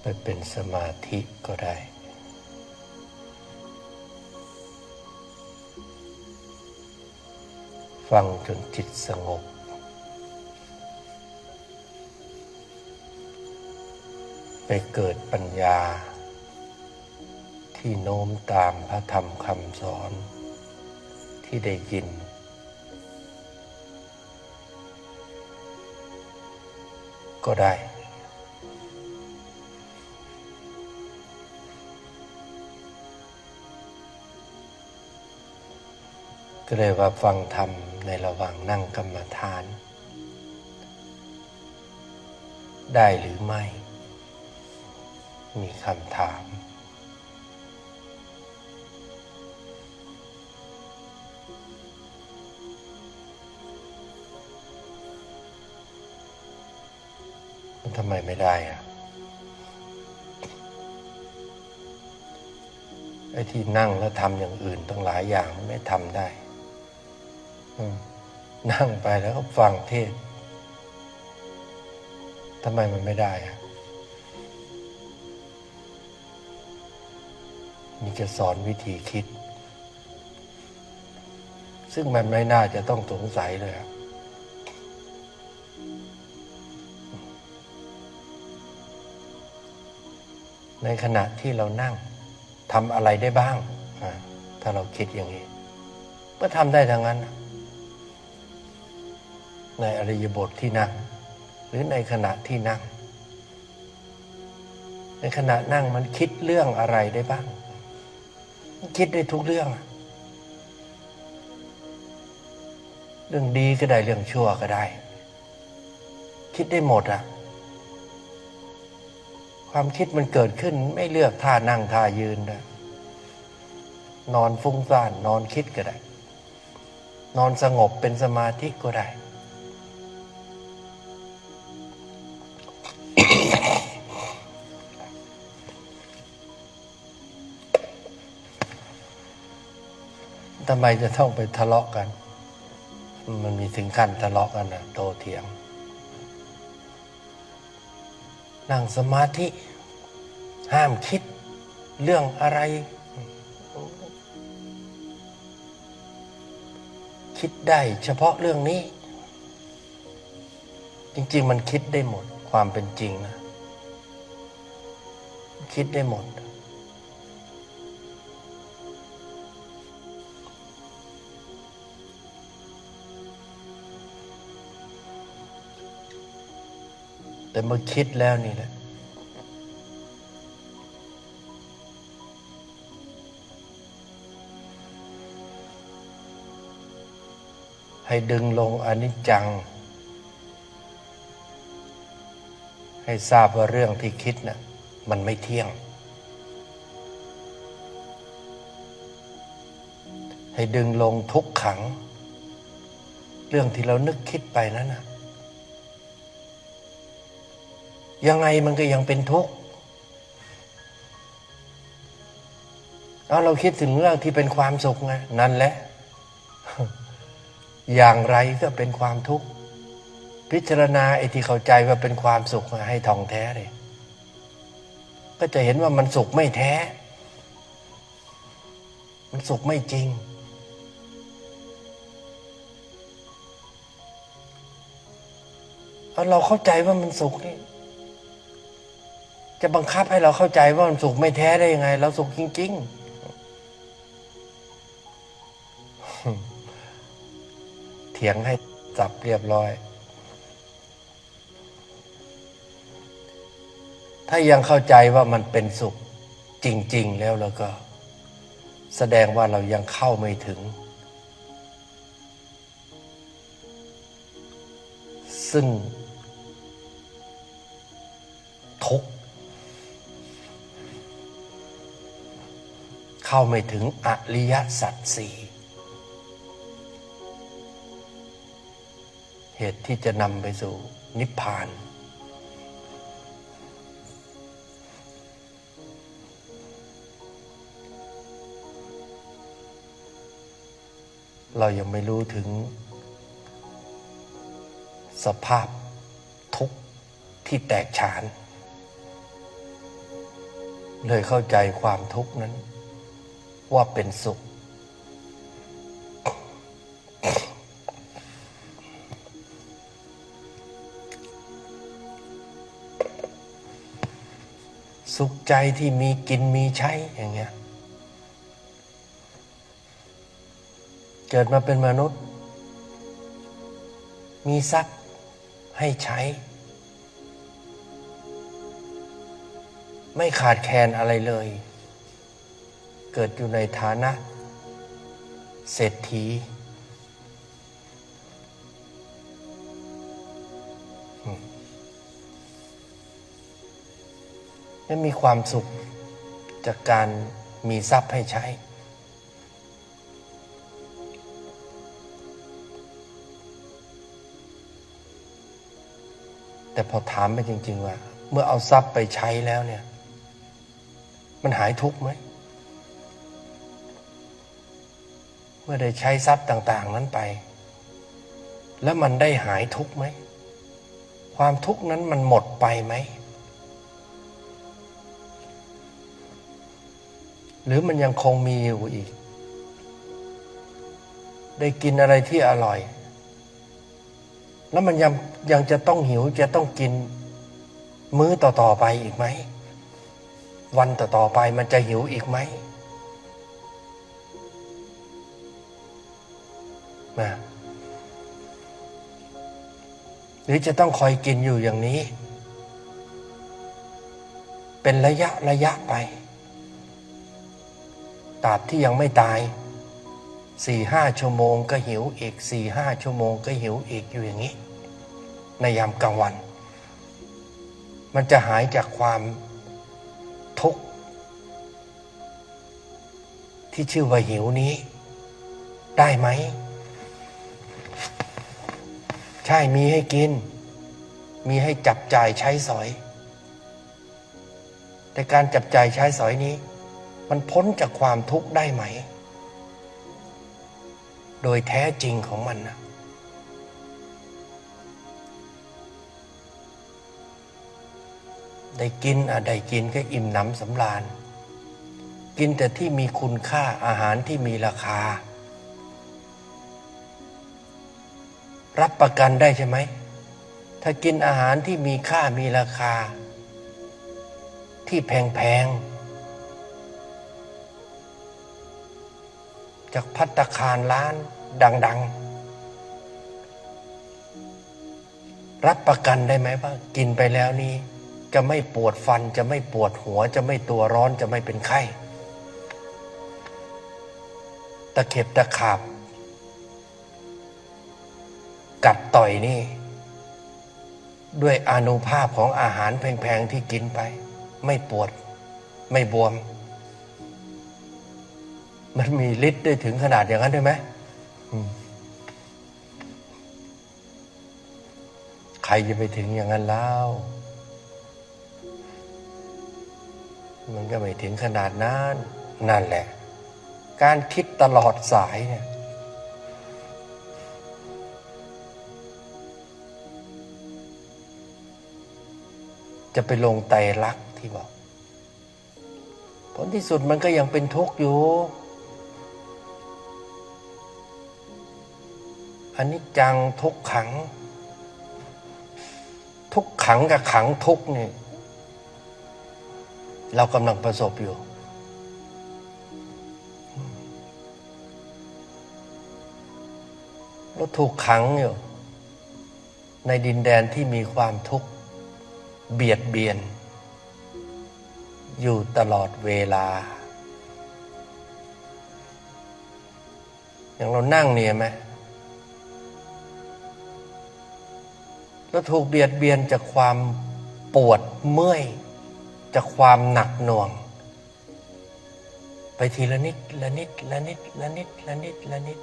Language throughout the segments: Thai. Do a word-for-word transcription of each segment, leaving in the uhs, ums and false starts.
ไปเป็นสมาธิก็ได้ฟังจนจิตสงบไปเกิดปัญญาที่โน้มตามพระธรรมคำสอนที่ได้ยินก็ได้ก็เลยว่าฟังธรรมในระหว่างนั่งกรรมฐานได้หรือไม่มีคำถามทำไมไม่ได้อะไอ้ที่นั่งแล้วทำอย่างอื่นตั้งหลายอย่างไม่ทำได้นั่งไปแล้วก็ฟังเทศน์ทำไมมันไม่ได้อะนี่จะสอนวิธีคิดซึ่งมันไม่น่าจะต้องสงสัยเลยอะในขณะที่เรานั่งทำอะไรได้บ้างถ้าเราคิดอย่างนี้ก็ทำได้ทั้งนั้นในอริยบทที่นั่งหรือในขณะที่นั่งในขณะนั่งมันคิดเรื่องอะไรได้บ้างคิดได้ทุกเรื่องเรื่องดีก็ได้เรื่องชั่วก็ได้คิดได้หมดอ่ะความคิดมันเกิดขึ้นไม่เลือกท่านั่งท่ายืนนะนอนฟุ้งซ่านนอนคิดก็ได้นอนสงบเป็นสมาธิก็ได้ ทำไมจะต้องไปทะเลาะกันมันมีถึงขั้นทะเลาะกันนะโตเถียงนั่งสมาธิห้ามคิดเรื่องอะไรคิดได้เฉพาะเรื่องนี้จริงๆมันคิดได้หมดความเป็นจริงนะคิดได้หมดแต่เมื่อคิดแล้วนี่แหละให้ดึงลงอนิจจังให้ทราบว่าเรื่องที่คิดน่ะมันไม่เที่ยงให้ดึงลงทุกขังเรื่องที่เรานึกคิดไปนั้นน่ะยังไงมันก็ยังเป็นทุกข์เอาเราคิดถึงเรื่องที่เป็นความสุขไงนั่นแหละอย่างไรก็เป็นความทุกข์พิจารณาไอ้ที่เข้าใจว่าเป็นความสุขให้ท่องแท้เลยก็จะเห็นว่ามันสุขไม่แท้มันสุขไม่จริงเอาเราเข้าใจว่ามันสุขนี่จะบังคับให้เราเข้าใจว่ามันสุขไม่แท้ได้ยังไงเราสุขจริงๆเถียงให้จับเรียบร้อยถ้ายังเข้าใจว่ามันเป็นสุขจริงๆแล้วแล้วก็แสดงว่าเรายังเข้าไม่ถึงซึ่งทุกข์เข้าไม่ถึงอริยสัจสี่เหตุที่จะนำไปสู่นิพพานเรายังไม่รู้ถึงสภาพทุกข์ที่แตกฉานเลยเข้าใจความทุกข์นั้นว่าเป็นสุขสุขใจที่มีกินมีใช้อย่างเงี้ยเกิดมาเป็นมนุษย์มีทรัพย์ให้ใช้ไม่ขาดแคลนอะไรเลยเกิดอยู่ในฐานะเศรษฐีและมีความสุขจากการมีทรัพย์ให้ใช้แต่พอถามไปจริงๆว่าเมื่อเอาทรัพย์ไปใช้แล้วเนี่ยมันหายทุกข์ไหมเมื่อได้ใช้ทรัพย์ต่างๆนั้นไปแล้วมันได้หายทุกข์ไหมความทุกข์นั้นมันหมดไปไหมหรือมันยังคงมีอยู่อีกได้กินอะไรที่อร่อยแล้วมันยังยังจะต้องหิวจะต้องกินมื้อต่อๆไปอีกไหมวันต่อๆไปมันจะหิวอีกไหมนะหรือจะต้องคอยกินอยู่อย่างนี้เป็นระยะระยะไปตราบที่ยังไม่ตายสี่ห้าชั่วโมงก็หิวอีกสี่ห้าชั่วโมงก็หิวอีกอยู่อย่างนี้ในยามกลางวันมันจะหายจากความทุกข์ที่ชื่อว่าหิวนี้ได้ไหมใช่มีให้กินมีให้จับจ่ายใช้สอยแต่การจับจ่ายใช้สอยนี้มันพ้นจากความทุกข์ได้ไหมโดยแท้จริงของมันนะได้กินอ่ะได้กินก็อิ่มหนำสำราญกินแต่ที่มีคุณค่าอาหารที่มีราคารับประกันได้ใช่ไหมถ้ากินอาหารที่มีค่ามีราคาที่แพงๆจากภัตตาคารร้านดังๆรับประกันได้ไหมว่ากินไปแล้วนี่จะไม่ปวดฟันจะไม่ปวดหัวจะไม่ตัวร้อนจะไม่เป็นไข้ตะเข็บตะขาบกัดต่อยนี่ด้วยอานุภาพของอาหารแพงๆที่กินไปไม่ปวดไม่บวมมันมีฤทธิ์ได้ถึงขนาดอย่างนั้นได้ไหมใครจะไปถึงอย่างนั้นแล้วมันก็ไม่ถึงขนาดนั้นนั่นแหละการคิดตลอดสายเนี่ยจะไปลงไตรลักษณ์ที่บอกผลที่สุดมันก็ยังเป็นทุกข์อยู่อนิจจังทุกขังทุกขังกับขังทุกข์นี่เรากำลังประสบอยู่เราถูกขังอยู่ในดินแดนที่มีความทุกข์เบียดเบียนอยู่ตลอดเวลาอย่างเรานั่งเนี่ยไหมเราถูกเบียดเบียนจากความปวดเมื่อยจากความหนักหน่วงไปทีละนิดละนิดละนิดละนิดละนิดละนิด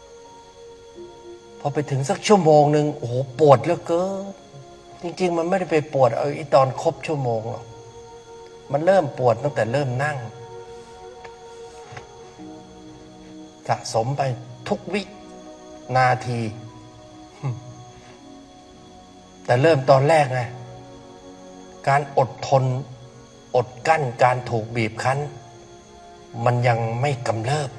พอไปถึงสักชั่วโมงหนึ่งโอ้โหปวดเหลือเกินจริงๆมันไม่ได้ไปปวดเอาไอ้ตอนครบชั่วโมงหรอกมันเริ่มปวดตั้งแต่เริ่มนั่งสะสมไปทุกวินาทีแต่เริ่มตอนแรกไงการอดทนอดกั้นการถูกบีบคั้นมันยังไม่กำเริบ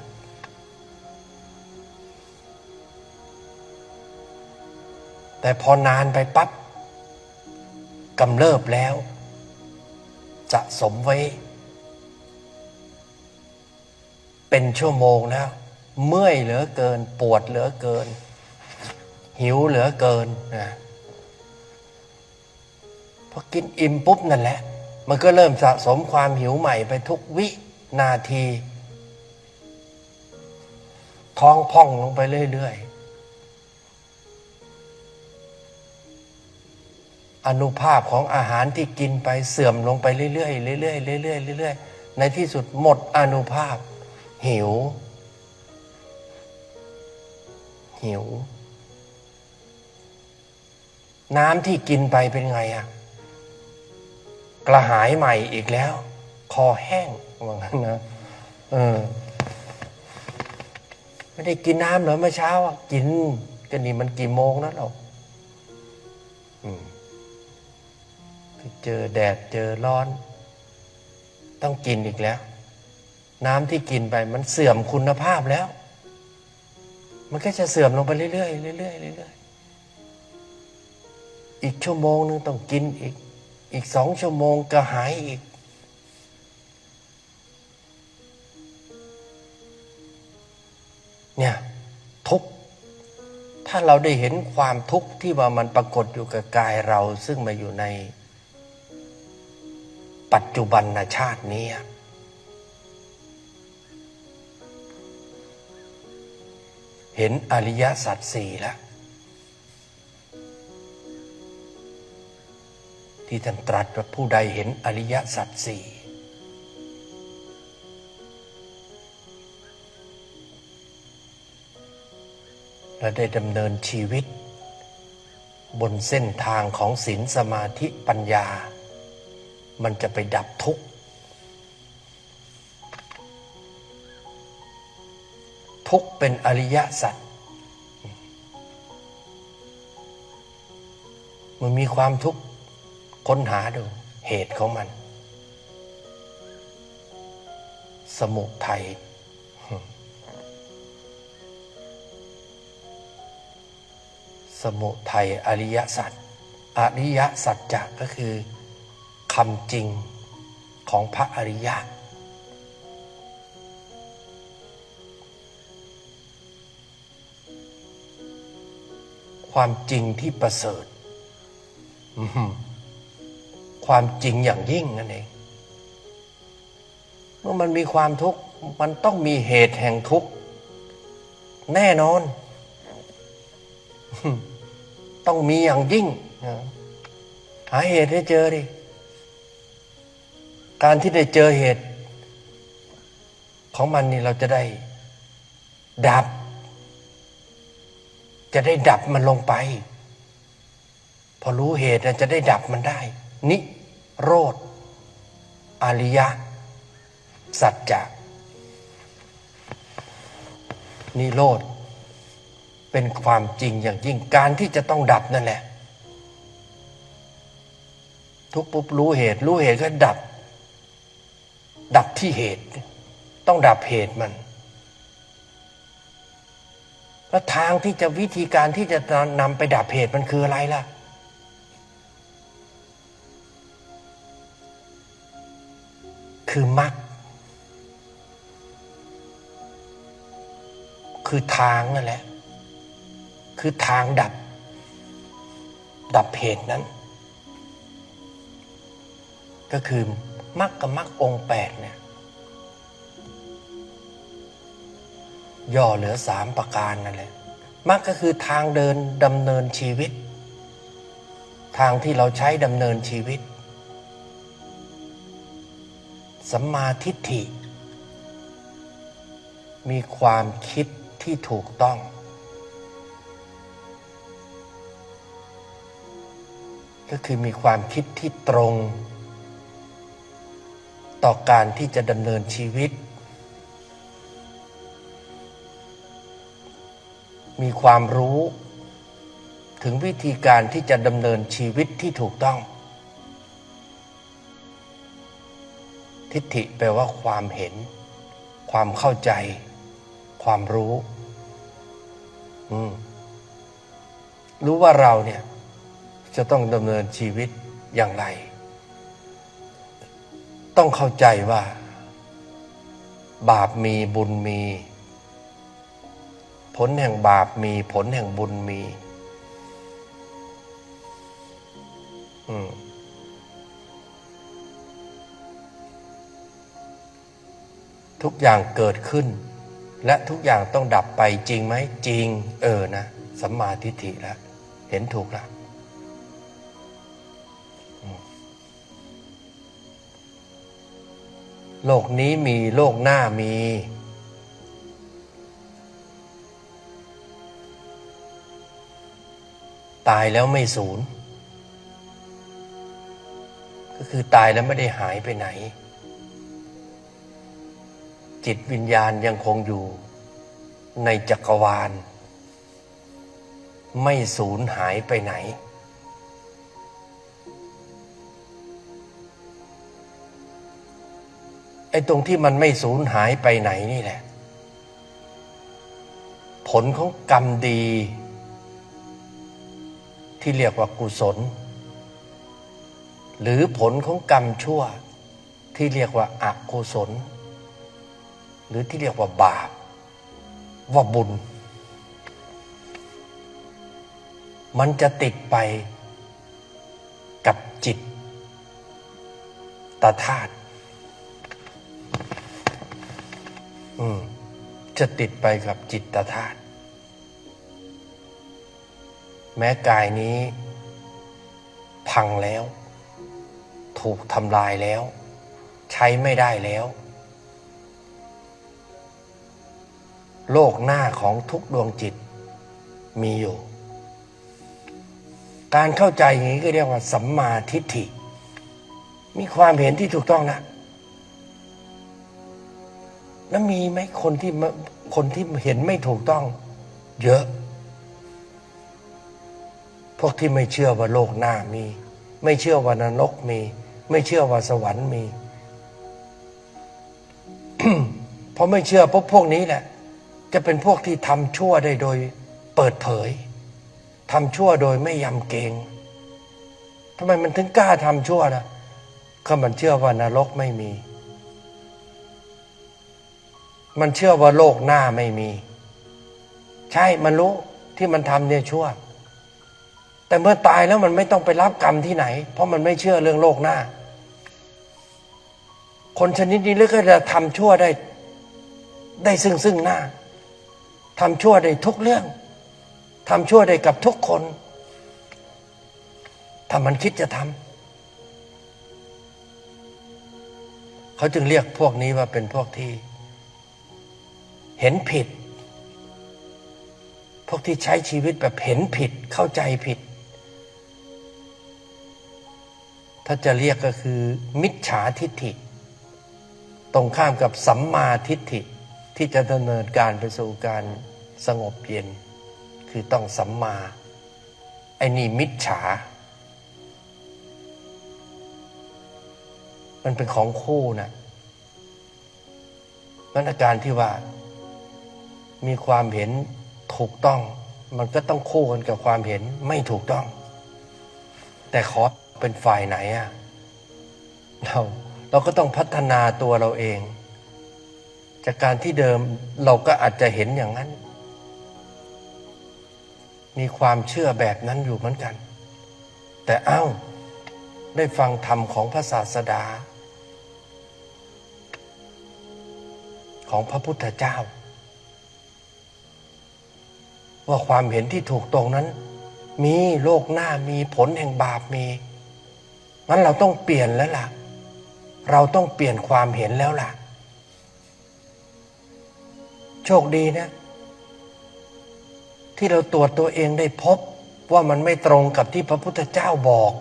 แต่พอนานไปปั๊บกำเริบแล้วสะสมไว้เป็นชั่วโมงแล้วเมื่อยเหลือเกินปวดเหลือเกินหิวเหลือเกินนะพอกินอิ่มปุ๊บนั่นแหละมันก็เริ่มสะสมความหิวใหม่ไปทุกวินาทีท้องพ่องลงไปเรื่อยๆอานุภาพของอาหารที่กินไปเสื่อมลงไปเรื่อยๆเรื่อยๆเรื่อยๆเรื่อยๆในที่สุดหมดอานุภาพหิวหิวน้ำที่กินไปเป็นไงอะกระหายใหม่อีกแล้วคอแห้งว่างั้นนะเออไม่ได้กินน้ำเหรอเมื่อเช้าอ่ะกินก็นี่มันกี่โมงแล้วเราอืมเจอแดดเจอร้อนต้องกินอีกแล้วน้ำที่กินไปมันเสื่อมคุณภาพแล้วมันก็จะเสื่อมลงไปเรื่อยๆเรื่อยๆเรื่อยๆอีกชั่วโมงนึงต้องกินอีกอีกสองชั่วโมงก็หายอีกเนี่ยทุกข์ถ้าเราได้เห็นความทุกข์ที่ว่ามันปรากฏอยู่กับกายเราซึ่งมาอยู่ในปัจจุบันชาตินี้เห็นอริยสัจสี่แล้วที่ท่านตรัสว่าผู้ใดเห็นอริยสัจสี่และได้ดำเนินชีวิตบนเส้นทางของศีลสมาธิปัญญามันจะไปดับทุกข์ทุกข์เป็นอริยสัจมันมีความทุกข์ค้นหาดูเหตุของมันสมุทัยสมุทัยอริยสัจอริยสัจจะก็คือคำจริงของพระอริยะความจริงที่ประเสริฐความจริงอย่างยิ่งนั่นเองเมื่อมันมีความทุกข์มันต้องมีเหตุแห่งทุกข์แน่นอนต้องมีอย่างยิ่งหาเหตุให้เจอดิการที่ได้เจอเหตุของมันนี่เราจะได้ดับจะได้ดับมันลงไปพอรู้เหตุจะได้ดับมันได้นิโรธอริยสัจจะนิโรธเป็นความจริงอย่างยิ่งการที่จะต้องดับนั่นแหละทุกปุ๊บรู้เหตุรู้เหตุก็ดับดับที่เหตุต้องดับเหตุมันแล้วทางที่จะวิธีการที่จะนำไปดับเหตุมันคืออะไรล่ะคือมรรคคือทางนั่นแหละคือทางดับดับเหตุนั้นก็คือมรรคกับมรรคองค์แปดเนี่ยย่อเหลือสามประการนั่นแหละมรรคก็คือทางเดินดำเนินชีวิตทางที่เราใช้ดำเนินชีวิตสัมมาทิฏฐิมีความคิดที่ถูกต้องก็คือมีความคิดที่ตรงต่อการที่จะดำเนินชีวิตมีความรู้ถึงวิธีการที่จะดำเนินชีวิตที่ถูกต้องทิฏฐิแปลว่าความเห็นความเข้าใจความรู้อืมรู้ว่าเราเนี่ยจะต้องดำเนินชีวิตอย่างไรต้องเข้าใจว่าบาปมีบุญมีผลแห่งบาปมีผลแห่งบุญมีอืมทุกอย่างเกิดขึ้นและทุกอย่างต้องดับไปจริงไหมจริงเออนะสัมมาทิฏฐิแล้วเห็นถูกแล้วโลกนี้มีโลกหน้ามีตายแล้วไม่สูญก็คือตายแล้วไม่ได้หายไปไหนจิตวิญญาณยังคงอยู่ในจักรวาลไม่สูญหายไปไหนไอ้ตรงที่มันไม่สูญหายไปไหนนี่แหละผลของกรรมดีที่เรียกว่ากุศลหรือผลของกรรมชั่วที่เรียกว่าอกุศลหรือที่เรียกว่าบาปว่าบุญมันจะติดไปกับจิตตธาตุอืมจะติดไปกับจิตตธาตุแม้กายนี้พังแล้วถูกทำลายแล้วใช้ไม่ได้แล้วโลกหน้าของทุกดวงจิตมีอยู่การเข้าใจอย่างนี้ก็เรียกว่าสัมมาทิฏฐิมีความเห็นที่ถูกต้องนะแล้วมีไหมคนที่คนที่เห็นไม่ถูกต้องเยอะพวกที่ไม่เชื่อว่าโลกหน้ามีไม่เชื่อว่านรกมีไม่เชื่อว่าสวรรค์มี เพราะไม่เชื่อพวกพวกนี้แหละจะเป็นพวกที่ทำชั่วได้โดยเปิดเผยทำชั่วโดยไม่ยำเกรงทำไมมันถึงกล้าทำชั่วนะก็มันเชื่อว่านรกไม่มีมันเชื่อว่าโลกหน้าไม่มีใช่มันรู้ที่มันทำเนี่ยชั่วแต่เมื่อตายแล้วมันไม่ต้องไปรับกรรมที่ไหนเพราะมันไม่เชื่อเรื่องโลกหน้าคนชนิดนี้เลยก็จะทำชั่วได้ได้ซึ่งซึ่งหน้าทำชั่วได้ทุกเรื่องทำชั่วได้กับทุกคนถ้ามันคิดจะทำเขาจึงเรียกพวกนี้ว่าเป็นพวกที่เห็นผิดพวกที่ใช้ชีวิตแบบเห็นผิดเข้าใจผิดถ้าจะเรียกก็คือมิจฉาทิฏฐิตรงข้ามกับสัมมาทิฏฐิที่จะดำเนินการไปสู่การสงบเย็นคือต้องสัมมาไอ้นี่มิจฉามันเป็นของคู่นะมันอาการที่ว่ามีความเห็นถูกต้องมันก็ต้องคู่กันกับความเห็นไม่ถูกต้องแต่ขอเป็นฝ่ายไหนอ่ะเราเราก็ต้องพัฒนาตัวเราเองจากการที่เดิมเราก็อาจจะเห็นอย่างนั้นมีความเชื่อแบบนั้นอยู่เหมือนกันแต่เอ้าได้ฟังธรรมของพระศาสดาของพระพุทธเจ้าว่าความเห็นที่ถูกตรงนั้นมีโลกหน้ามีผลแห่งบาปมีงั้นเราต้องเปลี่ยนแล้วล่ะเราต้องเปลี่ยนความเห็นแล้วล่ะโชคดีนะที่เราตรวจตัวเองได้พบว่ามันไม่ตรงกับที่พระพุทธเจ้าบอก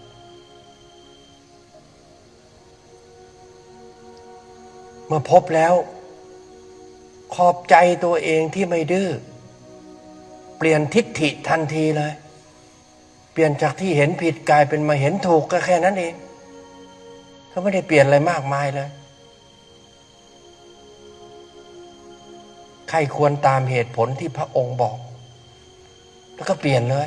เมื่อพบแล้วขอบใจตัวเองที่ไม่ดื้อเปลี่ยนทิฏฐิทันทีเลยเปลี่ยนจากที่เห็นผิดกลายเป็นมาเห็นถูกก็แค่นั้นเองเขาไม่ได้เปลี่ยนอะไรมากมายเลยรควรตามเหตุผลที่พระองค์บอกแล้วก็เปลี่ยนเลย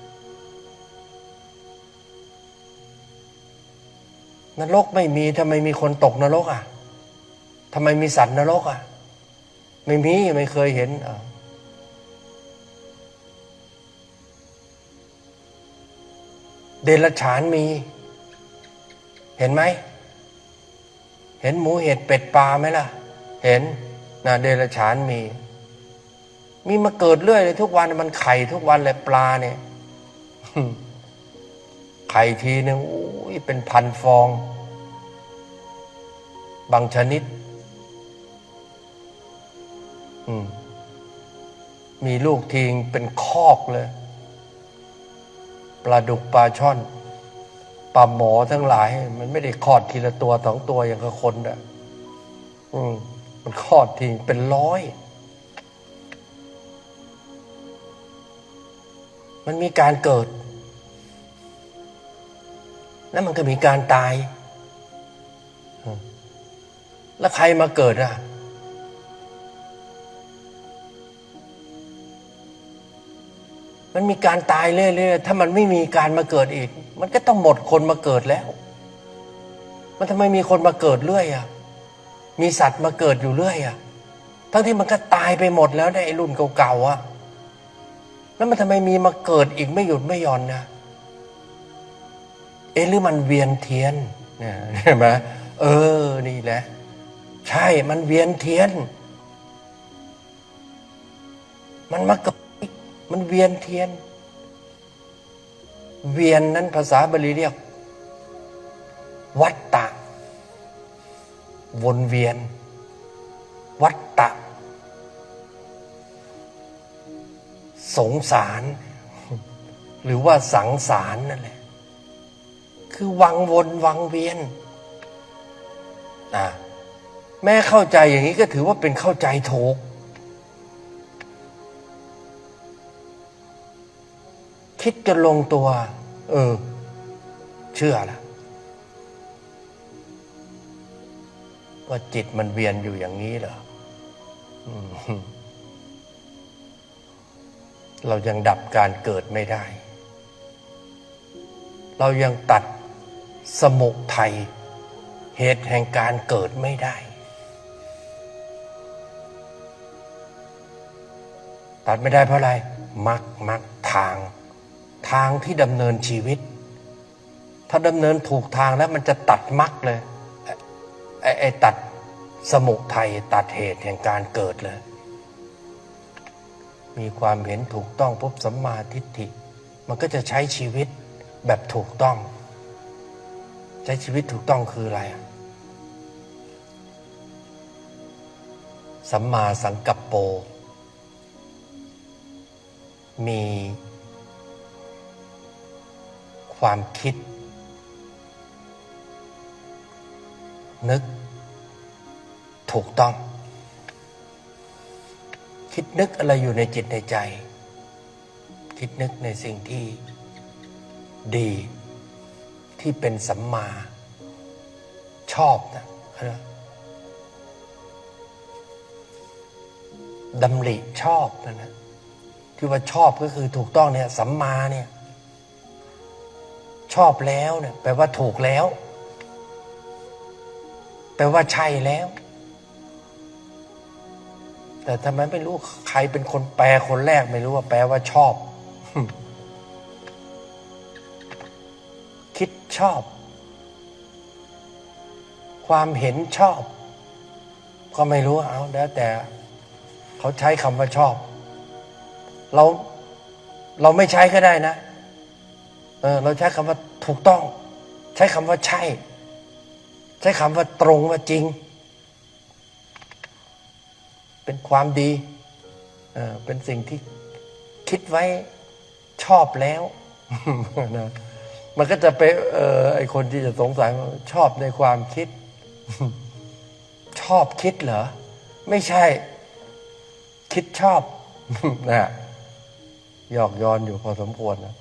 นรกไม่มีทำไมมีคนตกนรกอ่ะทำไมมีสัตว์นรกอ่ะไม่มีไม่เคยเห็นอ่ะเดรัจฉานมีเห็นไหมเห็นหมูเห็ดเป็ดปลาไหมล่ะเห็นนะเดรัจฉานมีมีมาเกิดเรื่อยเลยทุกวันมันไข่ทุกวันเลยปลาเนี่ยไข่ทีนึงโอ้ยเป็นพันฟองบางชนิดมีลูกทิ้งเป็นคอกเลยปลาดุกปลาช่อนปลาหมอทั้งหลายมันไม่ได้คลอดทีละตัวสองตัวอย่างกับคนอ่ะอืมมันคลอดทิ้งเป็นร้อยมันมีการเกิดแล้วมันก็มีการตายแล้วใครมาเกิดอ่ะมันมีการตายเรื่อยๆถ้ามันไม่มีการมาเกิดอีกมันก็ต้องหมดคนมาเกิดแล้วมันทำไมมีคนมาเกิดเรื่อยอ่ะมีสัตว์มาเกิดอยู่เรื่อยอ่ะทั้งที่มันก็ตายไปหมดแล้วในไอ้รุ่นเก่าๆอ่ะแล้วมันทำไมมีมาเกิดอีกไม่หยุดไม่หย่อนนะเอ๊ะหรือมันเวียนเทียนเนี่ยเห็นไหมเออนี่แหละใช่มันเวียนเทียนมันมาเกิดมันเวียนเทียนเวียนนั้นภาษาบาลีเรียกวัฏฏะวนเวียนวัฏฏะสงสารหรือว่าสังสารนั่นแหละคือวังวนวังเวียนอ่ะแม้เข้าใจอย่างนี้ก็ถือว่าเป็นเข้าใจถูกคิดจะลงตัวเออเชื่อละว่าจิตมันเวียนอยู่อย่างนี้เหรอเรายังดับการเกิดไม่ได้เรายังตัดสมุทัยเหตุแห่งการเกิดไม่ได้ตัดไม่ได้เพราะอะไรมรรคมรรคทางทางที่ดำเนินชีวิตถ้าดำเนินถูกทางแล้วมันจะตัดมรรคเลยไอ้ไอ้ตัดสมุทัยตัดเหตุแห่งการเกิดเลยมีความเห็นถูกต้องปุ๊บสัมมาทิฏฐิมันก็จะใช้ชีวิตแบบถูกต้องใช้ชีวิตถูกต้องคืออะไรสัมมาสังกัปโปมีความคิดนึกถูกต้องคิดนึกอะไรอยู่ในจิตในใจคิดนึกในสิ่งที่ดีที่เป็นสัมมาชอบนะดำริชอบนะนะที่ว่าชอบก็คือถูกต้องเนี่ยสัมมาเนี่ยชอบแล้วเนี่ยแปลว่าถูกแล้วแปลว่าใช่แล้วแต่ทำไมไม่รู้ใครเป็นคนแปลคนแรกไม่รู้ว่าแปลว่าชอบคิดชอบความเห็นชอบก็ไม่รู้เอาแล้วแต่เขาใช้คำว่าชอบเราเราไม่ใช้ก็ได้นะเออเราใช้คำว่าถูกต้องใช้คำว่าใช่ใช้คำว่าตรงว่าจริงเป็นความดีเออเป็นสิ่งที่คิดไว้ชอบแล้วนะมันก็จะไปเออไอคนที่จะสงสัยว่าชอบในความคิดชอบคิดเหรอไม่ใช่คิดชอบนะหยอกย้อนอยู่พอสมควรนะ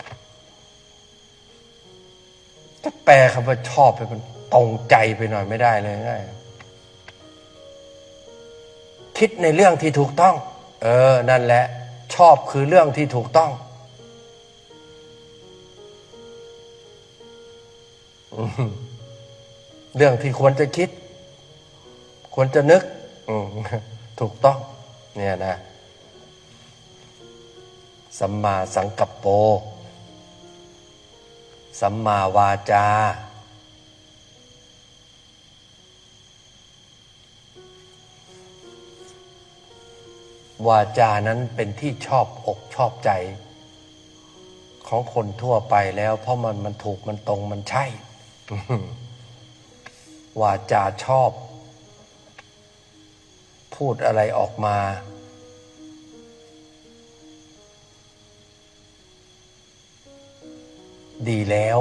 ถ้าแปลคำว่าชอบไปมันตรงใจไปหน่อยไม่ได้เลยง่ายคิดในเรื่องที่ถูกต้องเออนั่นแหละชอบคือเรื่องที่ถูกต้องเรื่องที่ควรจะคิดควรจะนึกถูกต้องเนี่ยนะสัมมาสังกัปโปสัมมาวาจาวาจานั้นเป็นที่ชอบอกชอบใจของคนทั่วไปแล้วเพราะมันมันถูกมันตรงมันใช่วาจาชอบพูดอะไรออกมาดีแล้ว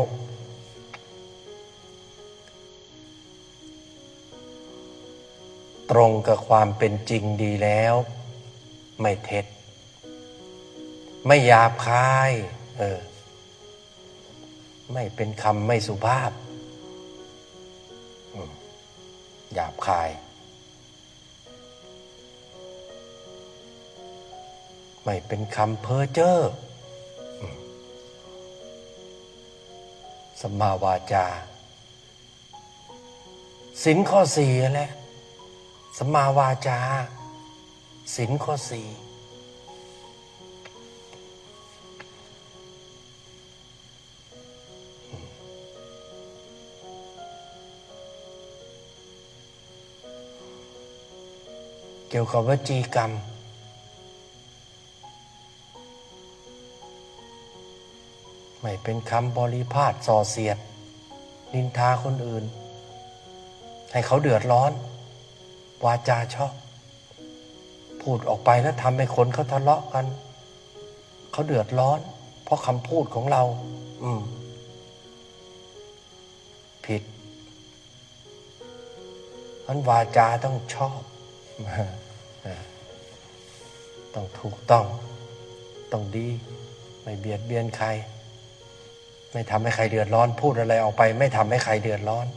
ตรงกับความเป็นจริงดีแล้วไม่เท็จไม่หยาบคายเออไม่เป็นคำไม่สุภาพหยาบคายไม่เป็นคำเพ้อเจ้อสัมมาวาจาศีลข้อสี่แหละสัมมาวาจาศีลข้อสี่เกี่ยวกับวจีกรรมไม่เป็นคำบริพาทส่อเสียดนินทาคนอื่นให้เขาเดือดร้อนวาจาชอบพูดออกไปแล้วทำให้คนเขาทะเลาะกันเขาเดือดร้อนเพราะคำพูดของเราอืมผิดเพราะวาจาต้องชอบต้องถูกต้องต้องดีไม่เบียดเบียนใครไม่ทำให้ใครเดือดร้อนพูดอะไรออกไปไม่ทำให้ใครเดือดร้อน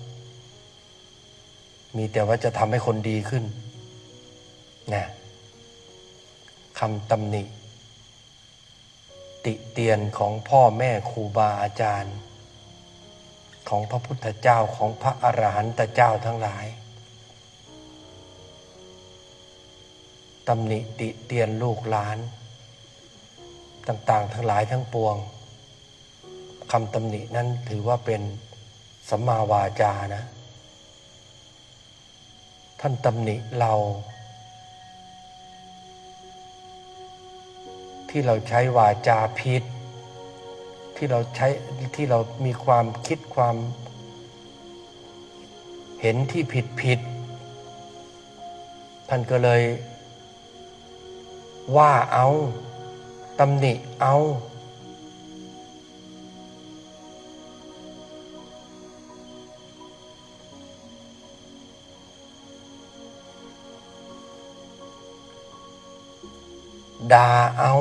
มีแต่ว่าจะทำให้คนดีขึ้นนะคำตำหนิติเตียนของพ่อแม่ครูบาอาจารย์ของพระพุทธเจ้าของพระอรหันตเจ้าทั้งหลายตำหนิติเตียนลูกหลานต่างๆทั้งหลายทั้งปวงคำตำหนินั้นถือว่าเป็นสัมมาวาจานะท่านตำหนิเราที่เราใช้วาจาผิดที่เราใช้ที่เรามีความคิดความเห็นที่ผิดผิดท่านก็เลยว่าเอาตำหนิเอาด่าเอา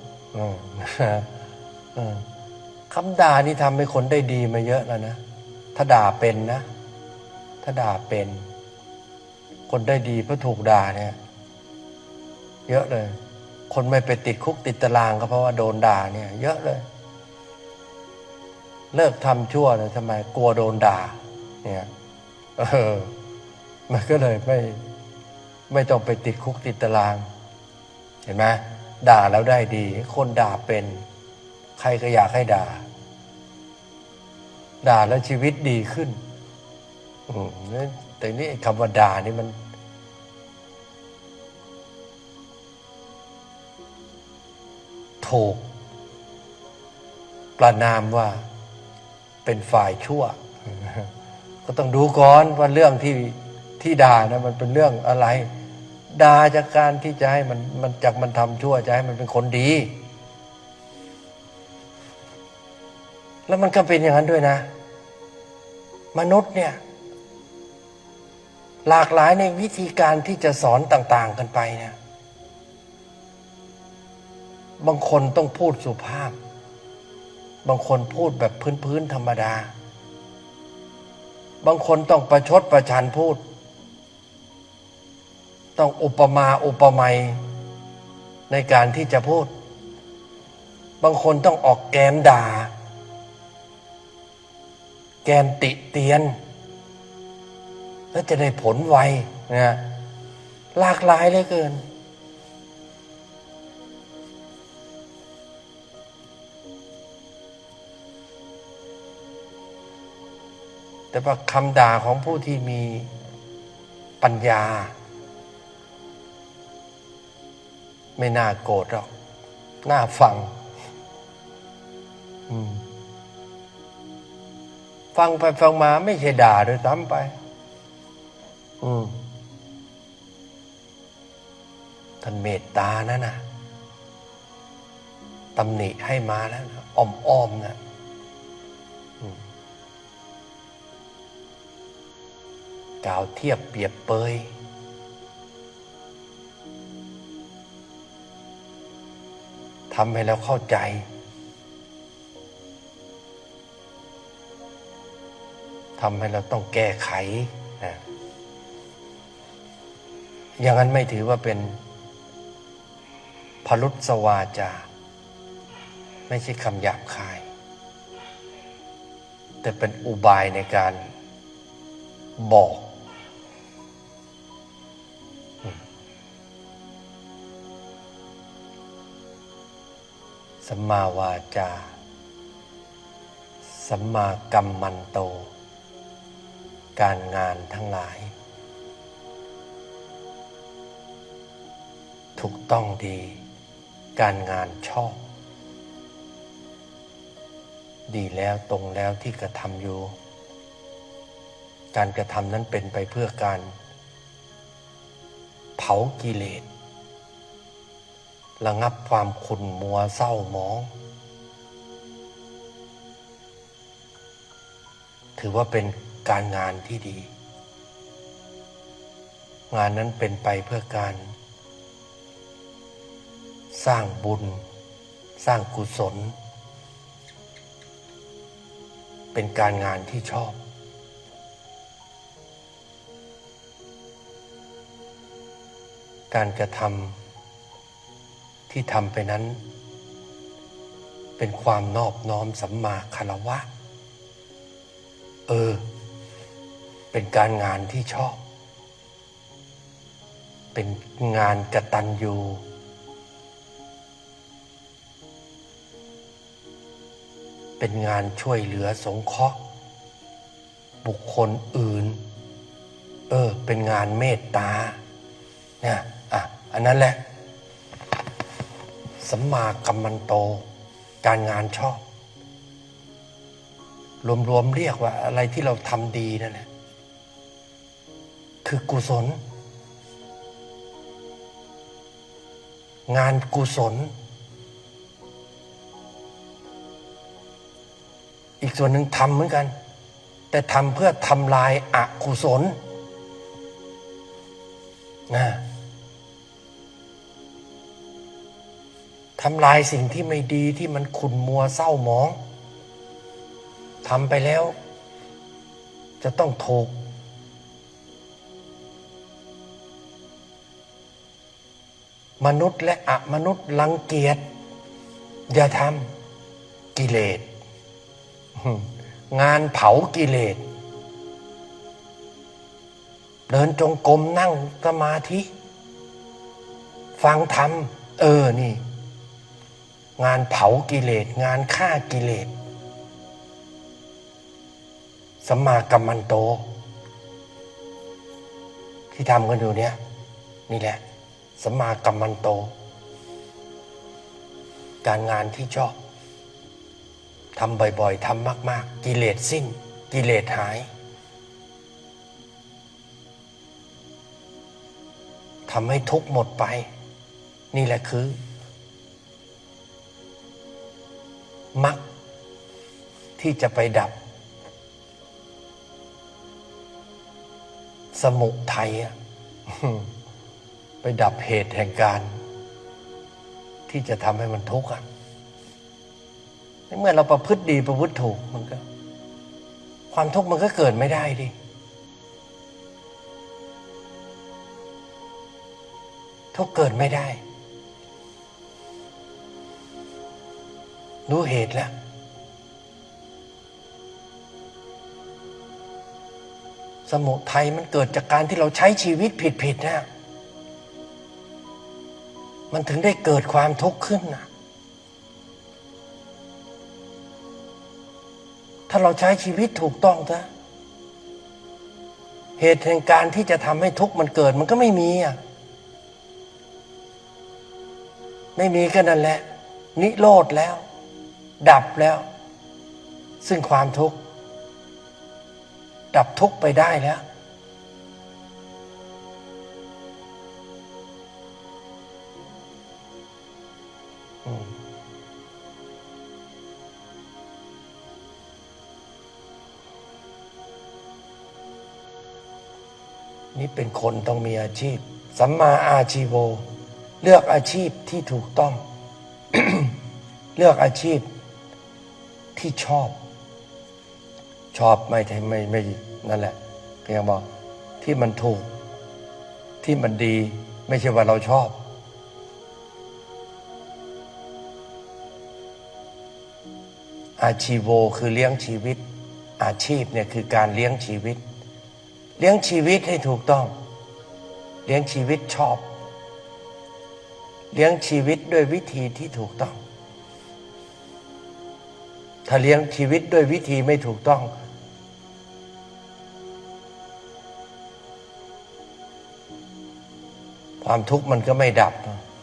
คำด่านี่ทำให้คนได้ดีมาเยอะแล้วนะถ้าด่าเป็นนะถ้าด่าเป็นคนได้ดีเพราะถูกด่าเนี่ยเยอะเลยคนไม่ไปติดคุกติดตารางก็เพราะว่าโดนด่าเนี่ยเยอะเลยเลิกทำชั่วเลยทำไมกลัวโดนด่าเนี่ยเออมันก็เลยไม่ไม่ต้องไปติดคุกติดตารางเห็นไหมด่าแล้วได้ดีคนด่าเป็นใครก็อยากให้ด่าด่าแล้วชีวิตดีขึ้นอืมแต่นี่คำว่าด่านี่มันถูกประณามว่าเป็นฝ่ายชั่วก็ต้องดูก่อนว่าเรื่องที่ที่ด่านะมันเป็นเรื่องอะไรด่าจากการที่จะให้มันมันจากมันทำชั่วจะให้มันเป็นคนดีแล้วมันก็เป็นอย่างนั้นด้วยนะมนุษย์เนี่ยหลากหลายในวิธีการที่จะสอนต่างๆกันไปเนี่ยบางคนต้องพูดสุภาพบางคนพูดแบบพื้นๆธรรมดาบางคนต้องประชดประชันพูดต้องอุปมาอุปไมยในการที่จะพูดบางคนต้องออกแกนด่าแกนติเตียนแล้วจะได้ผลไวนะหลากหลายเหลือเกินแต่ว่าคำด่าของผู้ที่มีปัญญาไม่น่าโกรธหรอกน่าฟังฟังไปฟังมาไม่ใช่ด่าด้วยซ้ำไปท่านเมตตานะนะตำหนิให้มาแล้วนะอ้อมๆนะกล่าวเทียบเปรียบเปยทำให้เราเข้าใจทำให้เราต้องแก้ไขนะอย่างนั้นไม่ถือว่าเป็นพรุสวาจาไม่ใช่คำหยาบคายแต่เป็นอุบายในการบอกสัมมาวาจาสัมมากัมมันโตการงานทั้งหลายถูกต้องดีการงานชอบดีแล้วตรงแล้วที่กระทำอยู่การกระทำนั้นเป็นไปเพื่อการเผากิเลสระงับความขุ่นมัวเศร้าหมองถือว่าเป็นการงานที่ดีงานนั้นเป็นไปเพื่อการสร้างบุญสร้างกุศลเป็นการงานที่ชอบการกระทำที่ทำไปนั้นเป็นความนอบน้อมสัมมาคารวะเออเป็นการงานที่ชอบเป็นงานกตัญญูเป็นงานช่วยเหลือสงเคราะห์บุคคลอื่นเออเป็นงานเมตตาเนี่ยอ่ะอันนั้นแหละสัมมากัมมันโตการงานชอบรวมๆเรียกว่าอะไรที่เราทำดีนั่นแหละคือกุศลงานกุศลอีกส่วนหนึ่งทำเหมือนกันแต่ทำเพื่อทำลายอกุศลนะทำลายสิ่งที่ไม่ดีที่มันขุ่นมัวเศร้าหมองทำไปแล้วจะต้องถูกมนุษย์และอมนุษย์รังเกียจอย่าทำกิเลสงานเผากิเลสเดินจงกรมนั่งสมาธิฟังธรรมเออนี่งานเผากิเลสงานฆ่ากิเลสสัมมากัมมันโตที่ทำกันอยู่เนี้ยนี่แหละสัมมากัมมันโตการงานที่ชอบทำบ่อยๆทำมากๆกิเลสสิ้นกิเลสหายทำให้ทุกข์หมดไปนี่แหละคือมรรคที่จะไปดับสมุทัยอะไปดับเหตุแห่งการที่จะทำให้มันทุกข์อ่ะเมื่อเราประพฤติดีประพฤติถูกมันก็ความทุกข์มันก็เกิดไม่ได้ดิทุกข์เกิดไม่ได้รู้เหตุแล้วสมุทัยมันเกิดจากการที่เราใช้ชีวิตผิดๆนะมันถึงได้เกิดความทุกข์ขึ้นนะถ้าเราใช้ชีวิตถูกต้องซะเหตุแห่งการที่จะทำให้ทุกข์มันเกิดมันก็ไม่มีอ่ะไม่มีก็นั่นแหละนิโรธแล้วดับแล้วซึ่งความทุกข์ดับทุกข์ไปได้แล้วนี่เป็นคนต้องมีอาชีพสัมมาอาชีโวเลือกอาชีพที่ถูกต้อง เลือกอาชีพที่ชอบชอบไม่ใช่ไม่ไม่นั่นแหละเพียงบอกที่มันถูกที่มันดีไม่ใช่ว่าเราชอบอาชีโวคือเลี้ยงชีวิตอาชีพเนี่ยคือการเลี้ยงชีวิตเลี้ยงชีวิตให้ถูกต้องเลี้ยงชีวิตชอบเลี้ยงชีวิตด้วยวิธีที่ถูกต้องถ้าเลี้ยงชีวิตด้วยวิธีไม่ถูกต้องความทุกข์มันก็ไม่ดับ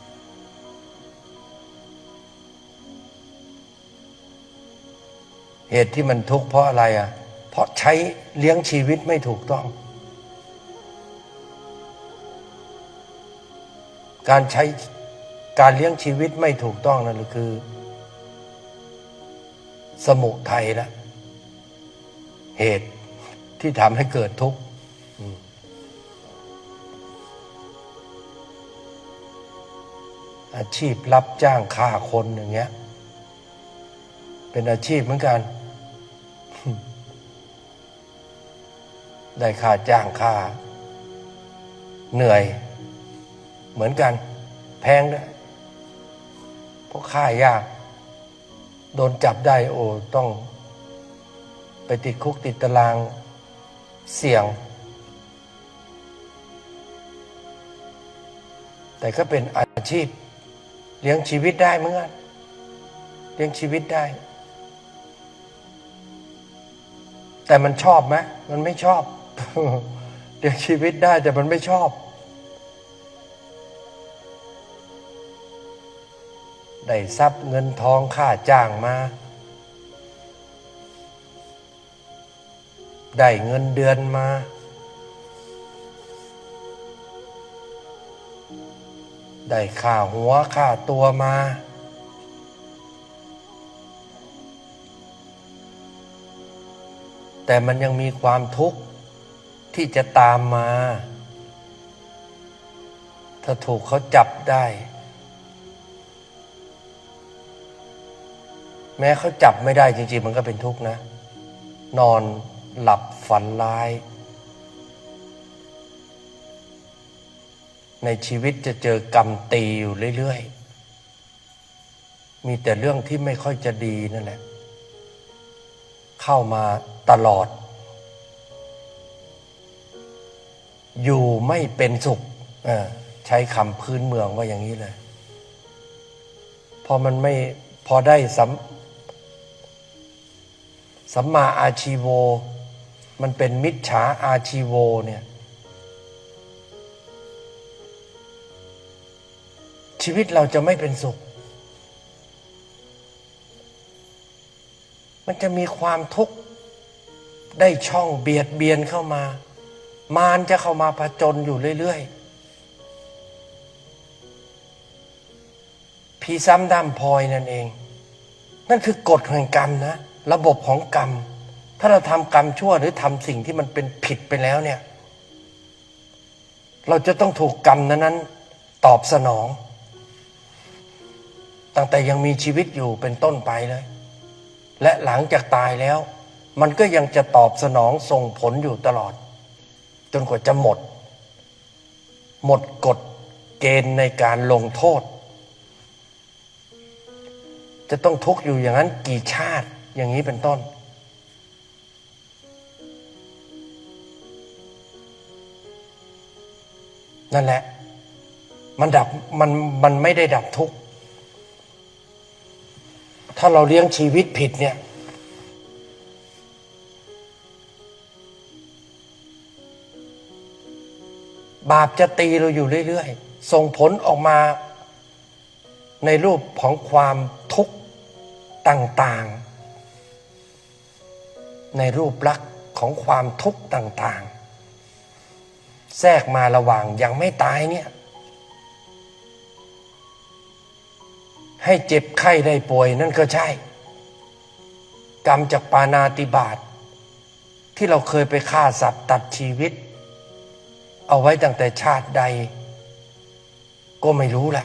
เหตุที่มันทุกข์เพราะอะไรอ่ะเพราะใช้เลี้ยงชีวิตไม่ถูกต้องการใช้การเลี้ยงชีวิตไม่ถูกต้องนั่นคือสมุทัยละเหตุที่ทำให้เกิดทุกข์อาชีพรับจ้างฆ่าคนอย่างเงี้ยเป็นอาชีพเหมือนกันได้ค่าจ้างค่าเหนื่อยเหมือนกันแพงด้วยเพราะค่ายากโดนจับได้โอ้ต้องไปติดคุกติดตารางเสี่ยงแต่ก็เป็นอาชีพเลี้ยงชีวิตได้เหมือนกันเลี้ยงชีวิตได้แต่มันชอบไหมมันไม่ชอบเลี้ยงชีวิตได้แต่มันไม่ชอบได้ทรัพย์เงินทองค่าจ้างมาได้เงินเดือนมาได้ค่าหัวค่าตัวมาแต่มันยังมีความทุกข์ที่จะตามมาถ้าถูกเขาจับได้แม้เขาจับไม่ได้จริงๆมันก็เป็นทุกข์นะนอนหลับฝันร้ายในชีวิตจะเจอกรรมตีอยู่เรื่อยๆมีแต่เรื่องที่ไม่ค่อยจะดีนั่นแหละเข้ามาตลอดอยู่ไม่เป็นสุขใช้คำพื้นเมืองว่าอย่างนี้เลยพอมันไม่พอได้สัมสัมมาอาชีโวมันเป็นมิจฉาอาชีโวเนี่ยชีวิตเราจะไม่เป็นสุขมันจะมีความทุกข์ได้ช่องเบียดเบียนเข้ามามารจะเข้ามาผจญอยู่เรื่อยๆผีซ้ำดำพลอยนั่นเองนั่นคือกฎแห่งกรรมนะระบบของกรรมถ้าเราทำกรรมชั่วหรือทำสิ่งที่มันเป็นผิดไปแล้วเนี่ยเราจะต้องถูกกรรมนั้นๆตอบสนองตั้งแต่ยังมีชีวิตอยู่เป็นต้นไปเลยและหลังจากตายแล้วมันก็ยังจะตอบสนองส่งผลอยู่ตลอดจนกว่าจะหมดหมดกฎเกณฑ์ในการลงโทษจะต้องทุกข์อยู่อย่างนั้นกี่ชาติอย่างนี้เป็นต้นนั่นแหละมันดับมันมันไม่ได้ดับทุกข์ถ้าเราเลี้ยงชีวิตผิดเนี่ยบาปจะตีเราอยู่เรื่อยๆส่งผลออกมาในรูปของความทุกข์ต่างๆในรูปลักษณ์ของความทุกข์ต่างๆแทรกมาระหว่างยังไม่ตายเนี่ยให้เจ็บไข้ได้ป่วยนั่นก็ใช่กรรมจากปาณาติบาตที่เราเคยไปฆ่าสัตว์ตัดชีวิตเอาไว้ตั้งแต่ชาติใดก็ไม่รู้แหละ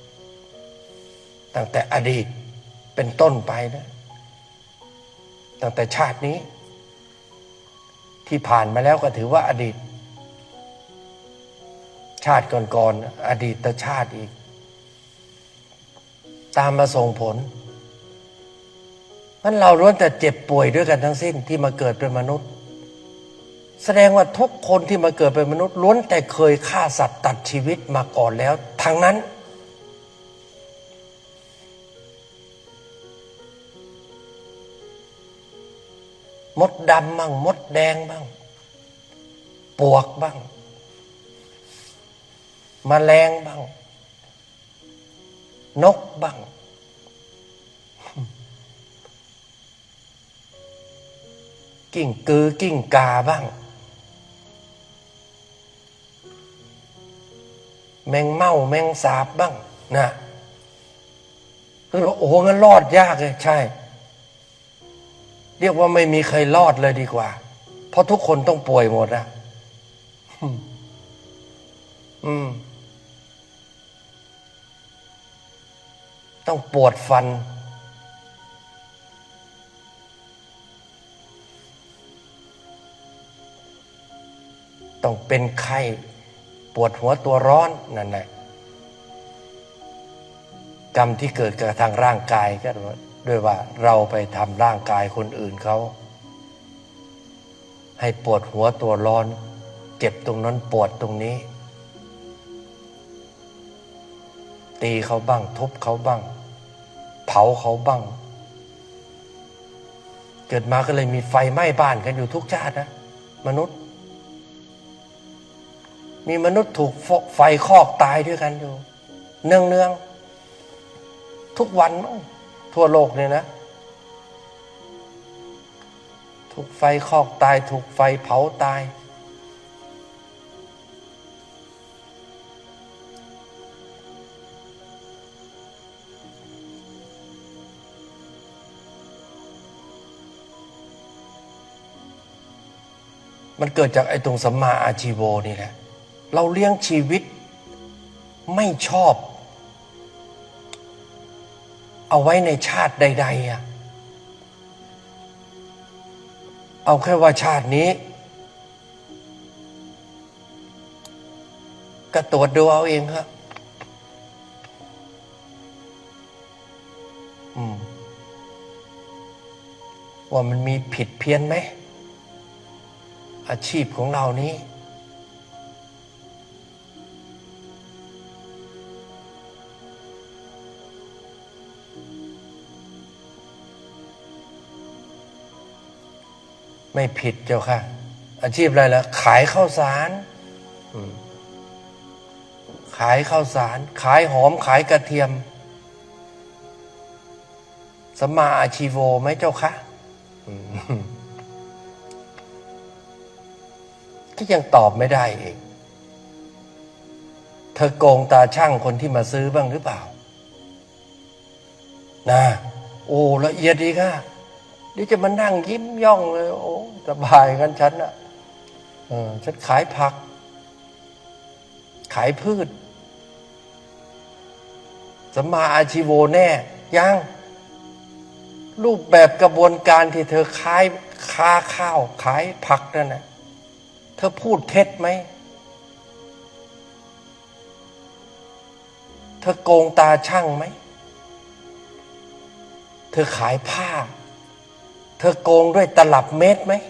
ตั้งแต่อดีตเป็นต้นไปนะตั้งแต่ชาตินี้ที่ผ่านมาแล้วก็ถือว่าอดีตชาติก่อนๆอดีตชาติอีกตามมาส่งผลมันเราล้วนแต่เจ็บป่วยด้วยกันทั้งสิ้นที่มาเกิดเป็นมนุษย์แสดงว่าทุกคนที่มาเกิดเป็นมนุษย์ล้วนแต่เคยฆ่าสัตว์ตัดชีวิตมาก่อนแล้วทั้งนั้นมดดำบ้างมดแดงบ้างปวกบ้างแมลงบ้างนกบ้างกิ้งกือกิ้งกาบ้างแมงเม่าแมงสาบบ้างนะคือโอ้โหงั้นรอดยากเลยใช่เรียกว่าไม่มีใครรอดเลยดีกว่าเพราะทุกคนต้องป่วยหมดนะอืมต้องปวดฟันต้องเป็นไข้ปวดหัวตัวร้อนนั่นแหละกรรมที่เกิดกับทางร่างกายก็ด้วยว่าเราไปทำร่างกายคนอื่นเขาให้ปวดหัวตัวร้อนเจ็บตรงนั้นปวดตรงนี้ตีเขาบ้างทุบเขาบ้างเผาเขาบ้างเกิดมาก็เลยมีไฟไหม้บ้านกันอยู่ทุกชาตินะมนุษย์มีมนุษย์ถูกไฟคอกตายด้วยกันอยู่เนืองเนืองทุกวันมั้งทั่วโลกเนี่ยนะถูกไฟคอกตายถูกไฟเผาตายมันเกิดจากไอ้ตรงสัมมาอาชีโวนี่แหละเราเลี้ยงชีวิตไม่ชอบเอาไว้ในชาติใดๆอ่ะเอาแค่ว่าชาตินี้ก็ตรวจดูเอาเองครับอืมว่ามันมีผิดเพี้ยนไหมอาชีพของเรานี้ไม่ผิดเจ้าค่ะอาชีพอะไรล่ะขายข้าวสารขายข้าวสารขายหอมขายกระเทียมสัมมาอาชีโวไหมเจ้าค่ะก็ยังตอบไม่ได้เองเธอโกงตาช่างคนที่มาซื้อบ้างหรือเปล่านะโอ้ละเอียดดีค่ะเดี๋ยวจะมานั่งยิ้มย่องเลยโอ้สบายกันฉันอ่ะเออฉันขายผักขายพืชสัมมาอาชีโวแน่ยังรูปแบบกระบวนการที่เธอขายค้าข้าวขายผักนั่นน่ะเธอพูดเท็จไหมเธอโกงตาช่างไหมเธอขายผ้าเธอโกงด้วยตลับเมตรไหม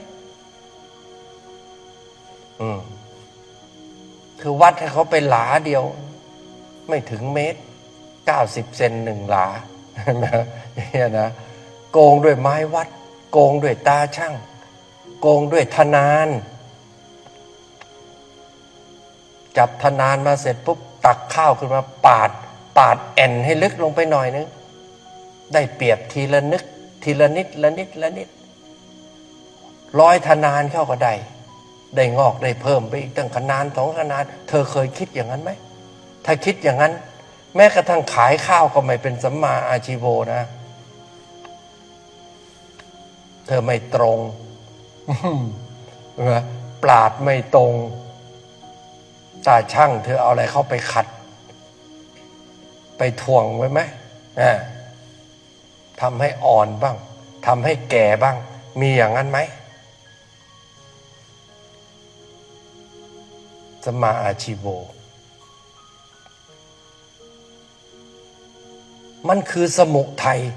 อืมเธอวัดให้เขาไปหลาเดียวไม่ถึงเมตรเก้าสิบเซนหนึ่งหลานะเนี่ยนะโกงด้วยไม้วัดโกงด้วยตาช่างโกงด้วยธนานจับธนานมาเสร็จปุ๊บตักข้าวขึ้นมาปาดปาดแอนให้ลึกลงไปหน่อยนึงได้เปรียบทีละนึกทีละนิดละนิดละนิดร้อยธนานเข้าก็ได้ได้งอกได้เพิ่มไปอีกตั้งขนานสองขนานเธอเคยคิดอย่างนั้นไหมถ้าคิดอย่างนั้นแม้กระทั่งขายข้าวก็ไม่เป็นสัมมาอาชีโวนะเธอไม่ตรงปราดไม่ตรงตาช่างเธอเอาอะไรเข้าไปขัดไปถ่วงไว้ไหมทำให้อ่อนบ้างทำให้แก่บ้างมีอย่างนั้นไหมสัมมาอาชีโวมันคือสมุทัย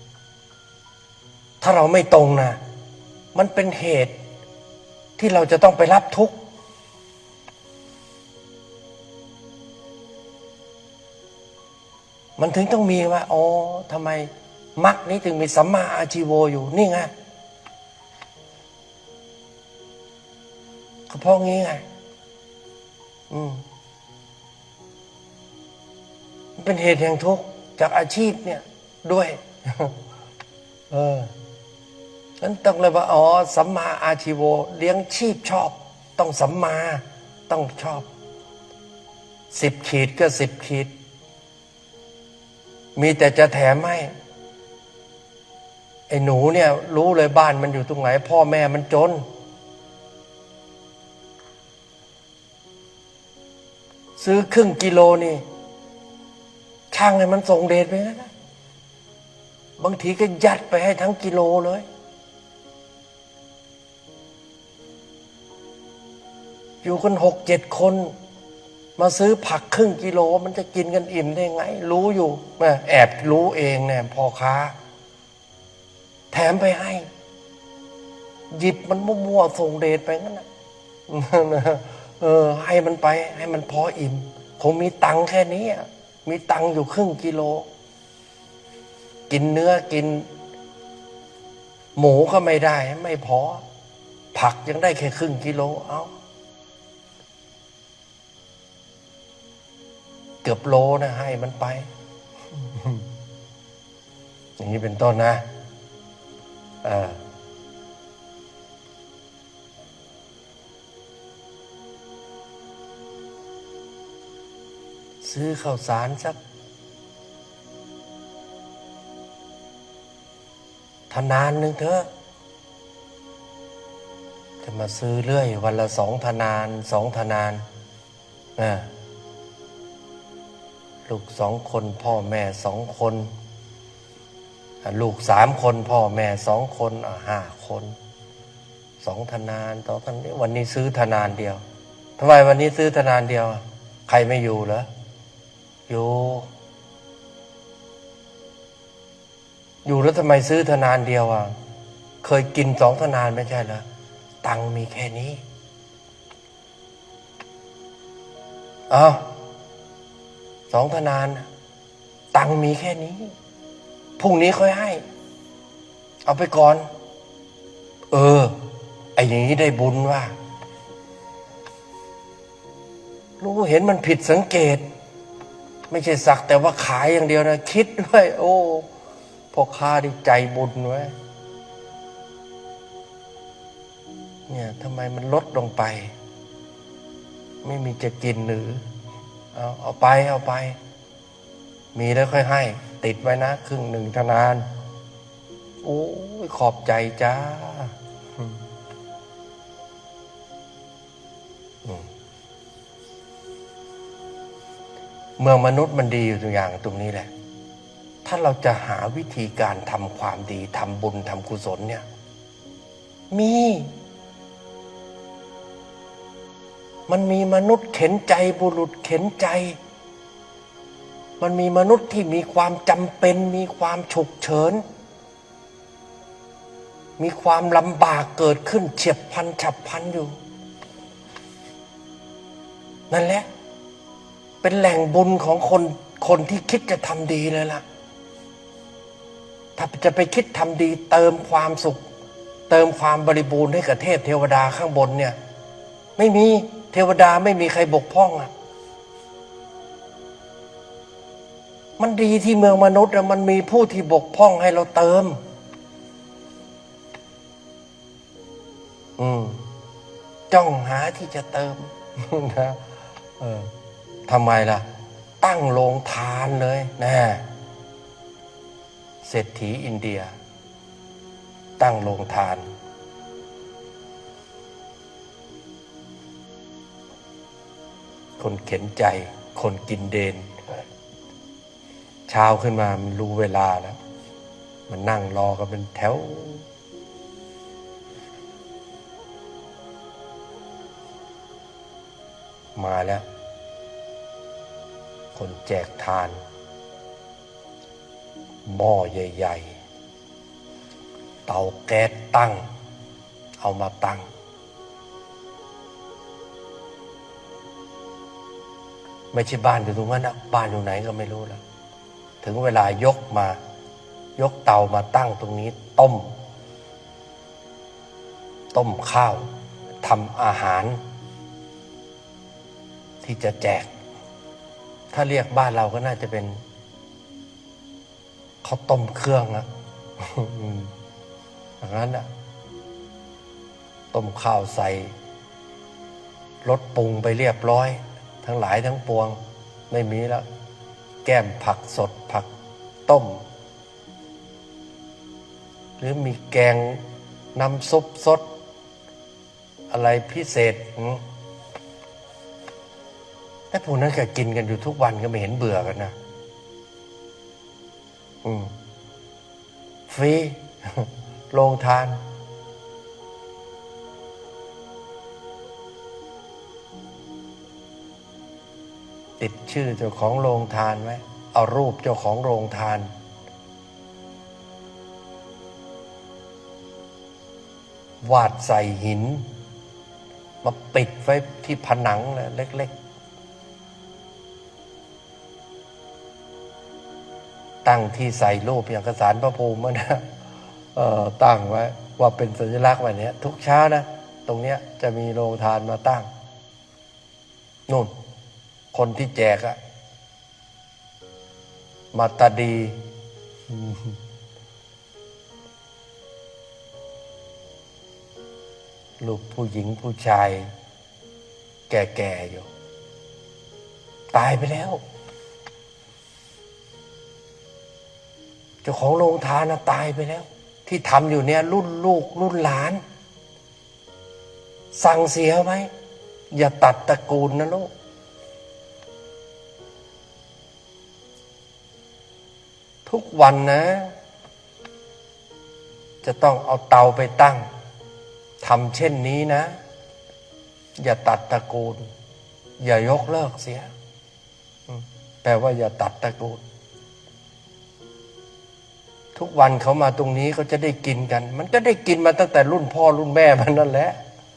ถ้าเราไม่ตรงนะมันเป็นเหตุที่เราจะต้องไปรับทุกข์มันถึงต้องมีว่าอ๋อทำไมมรรคนี้ถึงมีสัมมาอาชีโวอยู่นี่ไงก็เพราะงี้ไงอืมมันเป็นเหตุแห่งทุกข์จากอาชีพเนี่ยด้วยเออนั้นต้องเลยว่าอ๋อสัมมาอาชีโวเลี้ยงชีพชอบต้องสัมมาต้องชอบสิบขีดก็สิบขีดมีแต่จะแถมให้ไอ้หนูเนี่ยรู้เลยบ้านมันอยู่ตรงไหนพ่อแม่มันจนซื้อครึ่งกิโลนี่ช่างให้มันส่งเดชไปนะบางทีก็ยัดไปให้ทั้งกิโลเลยอยู่กันหกเจ็ดคนมาซื้อผักครึ่งกิโลมันจะกินกันอิ่มได้ไงรู้อยู่แม่แอบรู้เองเนี่ยพ่อค้าแถมไปให้หยิบมันมั่วๆส่งเดชไปงั้นนะเออให้มันไปให้มันพออิ่มคงมีตังค์แค่นี้มีตังค์อยู่ครึ่งกิโลกินเนื้อกินหมูก็ไม่ได้ไม่พอผักยังได้แค่ครึ่งกิโลเอาเกือบโลนะให้มันไปอย่างนี้เป็นต้นนะเออซื้อข้าวสารสักธนานหนึ่งเถอะจะมาซื้อเรื่อยวันละสองธนานสองธนานนะลูกสองคนพ่อแม่สองคนลูกสามคนพ่อแม่สองคนห้าคนสองธนานต่อกันนี้วันนี้ซื้อธนานเดียวทำไมวันนี้ซื้อธนานเดียวใครไม่อยู่เหรออยู่อยู่แล้วทำไมซื้อธนานเดียวอ่ะเคยกินสองธนานไม่ใช่เหรอตังค์มีแค่นี้อ้าวสองธนานตังค์มีแค่นี้พรุ่งนี้ค่อยให้เอาไปก่อนเออไอ้อย่างนี้ได้บุญว่ารู้เห็นมันผิดสังเกตไม่ใช่สักแต่ว่าขายอย่างเดียวนะคิดด้วยโอ้พ่อค้าดีใจบุญไว้เนี่ยทำไมมันลดลงไปไม่มีจะกินหรือเอาเอาไปเอาไปมีแล้วค่อยให้ติดไว้นะครึ่งหนึ่งธนานโอ้ยขอบใจจ้าเมืองมนุษย์มันดีอยู่ตัวอย่างตรงนี้แหละถ้าเราจะหาวิธีการทำความดีทำบุญทำกุศลเนี่ยมีมันมีมนุษย์เข็นใจบุรุษเข็นใจมันมีมนุษย์ที่มีความจำเป็นมีความฉุกเฉินมีความลำบากเกิดขึ้นเฉียบพลันฉับพลันอยู่นั่นแหละเป็นแหล่งบุญของคนคนที่คิดจะทำดีเลยล่ะถ้าจะไปคิดทำดีเติมความสุขเติมความบริบูรณ์ให้กับเทพเทวดาข้างบนเนี่ยไม่มีเทวดาไม่มีใครบกพร่องอ่ะมันดีที่เมืองมนุษย์อะมันมีผู้ที่บกพร่องให้เราเติมอืมจ้องหาที่จะเติมนะเออทำไมล่ะตั้งโรงทานเลยนะเศรษฐีอินเดียตั้งโรงทานคนเข็นใจคนกินเดนเช้าขึ้นมามันรู้เวลาแล้วมันนั่งรอกันเป็นแถวมาแล้วคนแจกทานหม้อใหญ่ๆเตาแก๊สตั้งเอามาตั้งไม่ใช่บ้านอยู่ตรงนั้นนะบ้านอยู่ไหนก็ไม่รู้แล้วถึงเวลายกมายกเตามาตั้งตรงนี้ต้มต้มข้าวทำอาหารที่จะแจกถ้าเรียกบ้านเราก็น่าจะเป็นข้าวต้มเครื่องนะอย่างนั้นอ่ะต้มข้าวใส่รสปรุงไปเรียบร้อยทั้งหลายทั้งปวงไม่มีแล้วแก้มผักสดผักต้มหรือมีแกงน้ำซุปสดอะไรพิเศษแต่พวกนั้นก็กินกันอยู่ทุกวันก็ไม่เห็นเบื่อกันนะอืมฟรี โรงทานติดชื่อเจ้าของโรงทานไว้เอารูปเจ้าของโรงทานวาดใส่หินมาปิดไว้ที่ผนังเลยเล็กๆตั้งที่ใส่รูปอย่างกระสานพระภูมินะเอ่อตั้งไว้ว่าเป็นสัญลักษณ์แบบนี้ทุกเช้านะตรงเนี้ยจะมีโรงทานมาตั้งนู่นคนที่แจกอะมาตาดีลูกผู้หญิงผู้ชายแก่ๆอยู่ตายไปแล้วเจ้าของโรงทานนะตายไปแล้วที่ทำอยู่เนี่ยรุ่นลูกรุ่นหลานสั่งเสียไหมอย่าตัดตระกูลนะลูกทุกวันนะจะต้องเอาเตาไปตั้งทำเช่นนี้นะอย่าตัดตระกูลอย่ายกเลิกเสียแปลว่าอย่าตัดตระกูลทุกวันเขามาตรงนี้เขาจะได้กินกันมันก็ได้กินมาตั้งแต่รุ่นพ่อรุ่นแม่มันนั่นแหละ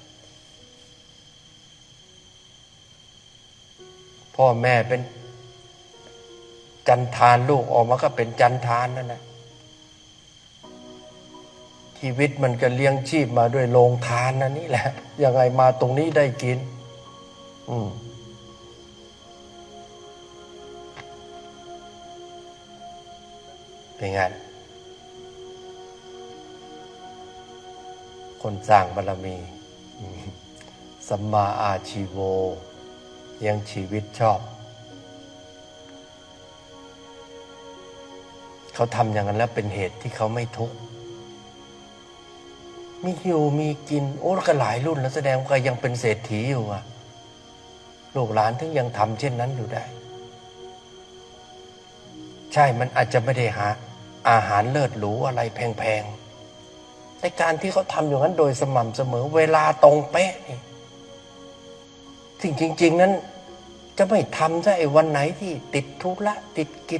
พ่อแม่เป็นจันทานลูกออกมาก็เป็นจันทานนั่นแหละชีวิตมันก็เลี้ยงชีพมาด้วยโรงทานนั่นนี่แหละยังไงมาตรงนี้ได้กินอืมเป็นไงคนสร้างบารมีสัมมาอาชีโวยังชีวิตชอบเขาทำอย่างนั้นแล้วเป็นเหตุที่เขาไม่ทุกข์มีอยู่มีกินโอ้ก็หลายรุ่นแล้วแสดงว่ายังเป็นเศรษฐีอยู่อ่ะลูกหลานถึงยังทำเช่นนั้นอยู่ได้ใช่มันอาจจะไม่ได้หาอาหารเลิศหรูอะไรแพงๆแต่การที่เขาทำอย่างนั้นโดยสม่ำเสมอเวลาตรงเป๊ะนี่สิ่งจริงๆนั้นจะไม่ทำซะไอ้วันไหนที่ติดธุระติดกิจ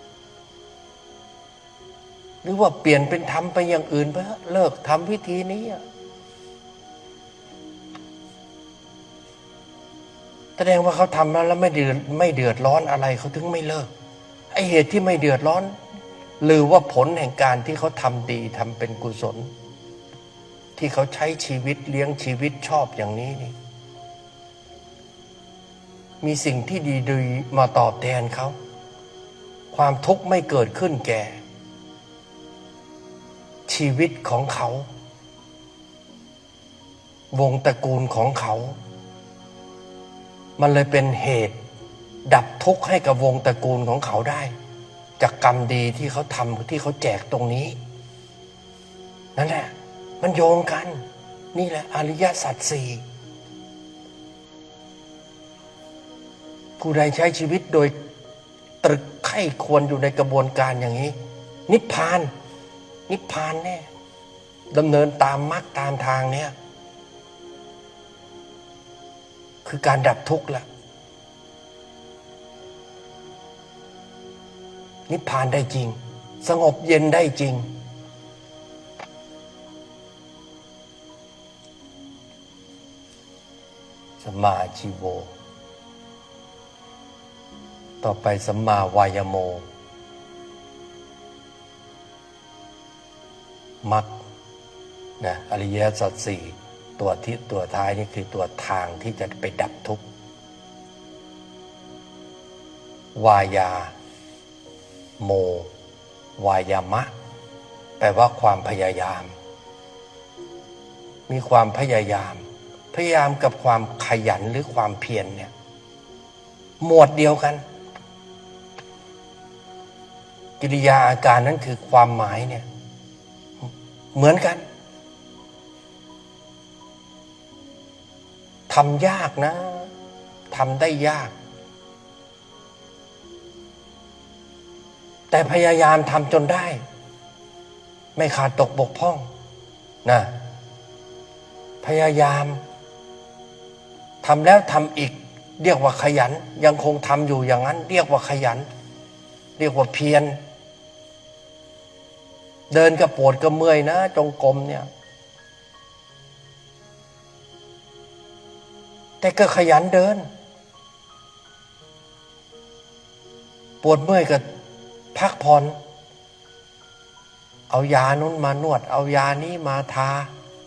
หรือว่าเปลี่ยนเป็นทำไปอย่างอื่นไปเลิกทำวิธีนี้แสดงว่าเขาทำแล้วไม่เดือดไม่เดือดร้อนอะไรเขาถึงไม่เลิกไอ้เหตุที่ไม่เดือดร้อนหรือว่าผลแห่งการที่เขาทำดีทำเป็นกุศลที่เขาใช้ชีวิตเลี้ยงชีวิตชอบอย่างนี้นี่มีสิ่งที่ดีๆมาตอบแทนเขาความทุกข์ไม่เกิดขึ้นแก่ชีวิตของเขาวงตระกูลของเขามันเลยเป็นเหตุดับทุกข์ให้กับวงตระกูลของเขาได้จากกรรมดีที่เขาทำที่เขาแจกตรงนี้นั่นแหละมันโยงกันนี่แหละอริยสัจสี่ผู้ใดใช้ชีวิตโดยตรึกไข้ควรอยู่ในกระบวนการอย่างนี้นิพพานนิพพานแน่ดำเนินตามมรรคตามทางเนี้ยคือการดับทุกข์ละนิพพานได้จริงสงบเย็นได้จริงสัมมาชีโวต่อไปสัมมาวายโมมรรคนะอริยสัจสี่ตัวที่ตัวท้ายนี่คือตัวทางที่จะไปดับทุกข์วายาโมวายามะแปลว่าความพยายามมีความพยายามพยายามกับความขยันหรือความเพียรเนี่ยหมวดเดียวกันกิริยาอาการนั้นคือความหมายเนี่ยเหมือนกันทำยากนะทำได้ยากแต่พยายามทำจนได้ไม่ขาดตกบกพร่องนะพยายามทำแล้วทำอีกเรียกว่าขยันยังคงทำอยู่อย่างนั้นเรียกว่าขยันเรียกว่าเพียรเดินก็ปวดก็เมื่อยนะจงกรมเนี่ยแต่ก็ขยันเดินปวดเมื่อยก็พักผ่อนเอายานู้นมานวดเอายานี้มาทา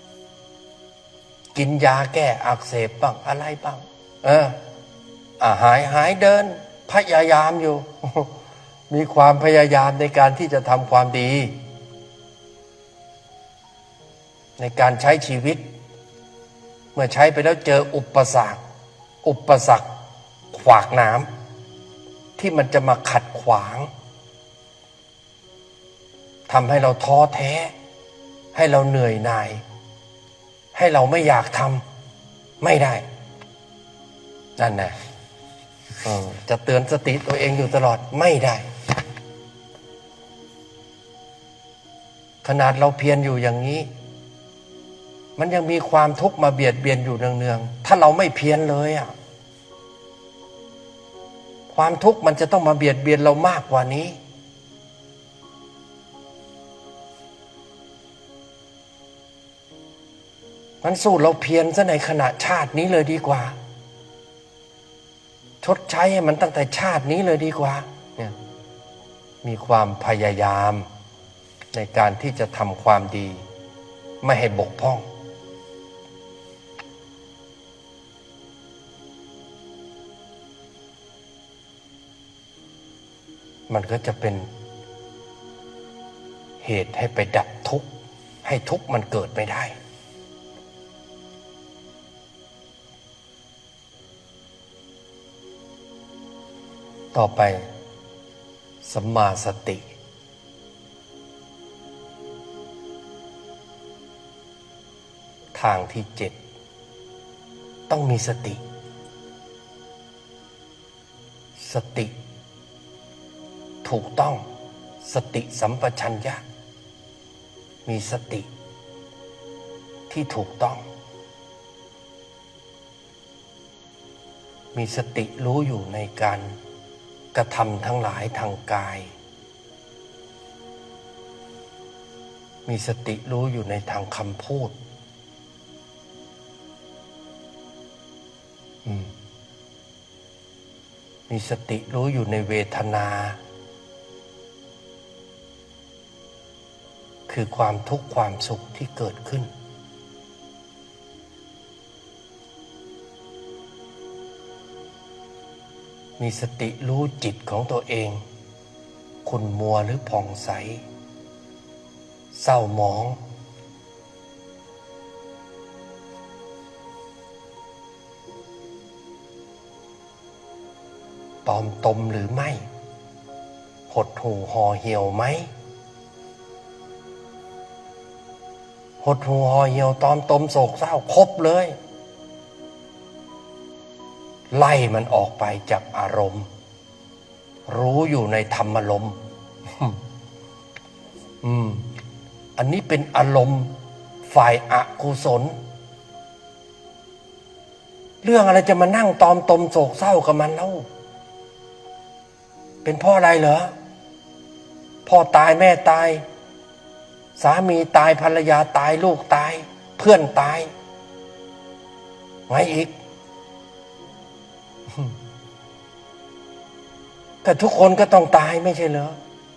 กินยาแก้อักเสบบ้างอะไรบ้างเอออ่ะหายหายเดินพยายามอยู่ มีความพยายามในการที่จะทำความดีในการใช้ชีวิตเมื่อใช้ไปแล้วเจออุปสรรคอุปสรรคขวากหนามที่มันจะมาขัดขวางทำให้เราท้อแท้ให้เราเหนื่อยหน่ายให้เราไม่อยากทำไม่ได้นั่นนะจะเตือนสติตัวเองอยู่ตลอดไม่ได้ขนาดเราเพียรอยู่อย่างนี้มันยังมีความทุกข์มาเบียดเบียนอยู่เนืองๆถ้าเราไม่เพียรเลยอ่ะความทุกข์มันจะต้องมาเบียดเบียนเรามากกว่านี้มันสู้เราเพียรซะในขณะชาตินี้เลยดีกว่าชดใช้ให้มันตั้งแต่ชาตินี้เลยดีกว่าเนี่ยมีความพยายามในการที่จะทำความดีไม่ให้บกพร่องมันก็จะเป็นเหตุให้ไปดับทุกข์ให้ทุกข์มันเกิดไม่ได้ต่อไปสัมมาสติทางที่เจ็ดต้องมีสติสติถูกต้องสติสัมปชัญญะมีสติที่ถูกต้องมีสติรู้อยู่ในการกระทำทั้งหลายทางกายมีสติรู้อยู่ในทางคำพูดมีสติรู้อยู่ในเวทนาคือความทุกข์ความสุขที่เกิดขึ้นมีสติรู้จิตของตัวเองขุ่นมัวหรือผ่องใสเศร้าหมองตอมตมหรือไม่หดหู่ห่อเหี่ยวไหมหดหู่ห่อเหี่ยวตอมตมโศกเศร้าครบเลยไล่มันออกไปจากอารมณ์รู้อยู่ในธรรมอารมณ์อืมอันนี้เป็นอารมณ์ฝ่ายอกุศลเรื่องอะไรจะมานั่งตอมตมโศกเศร้ากับมันเล่าเป็นเพราะอะไรเหรอพ่อตายแม่ตายสามีตายภรรยาตายลูกตายเพื่อนตายไงอีกแต่ทุกคนก็ต้องตายไม่ใช่เหรอ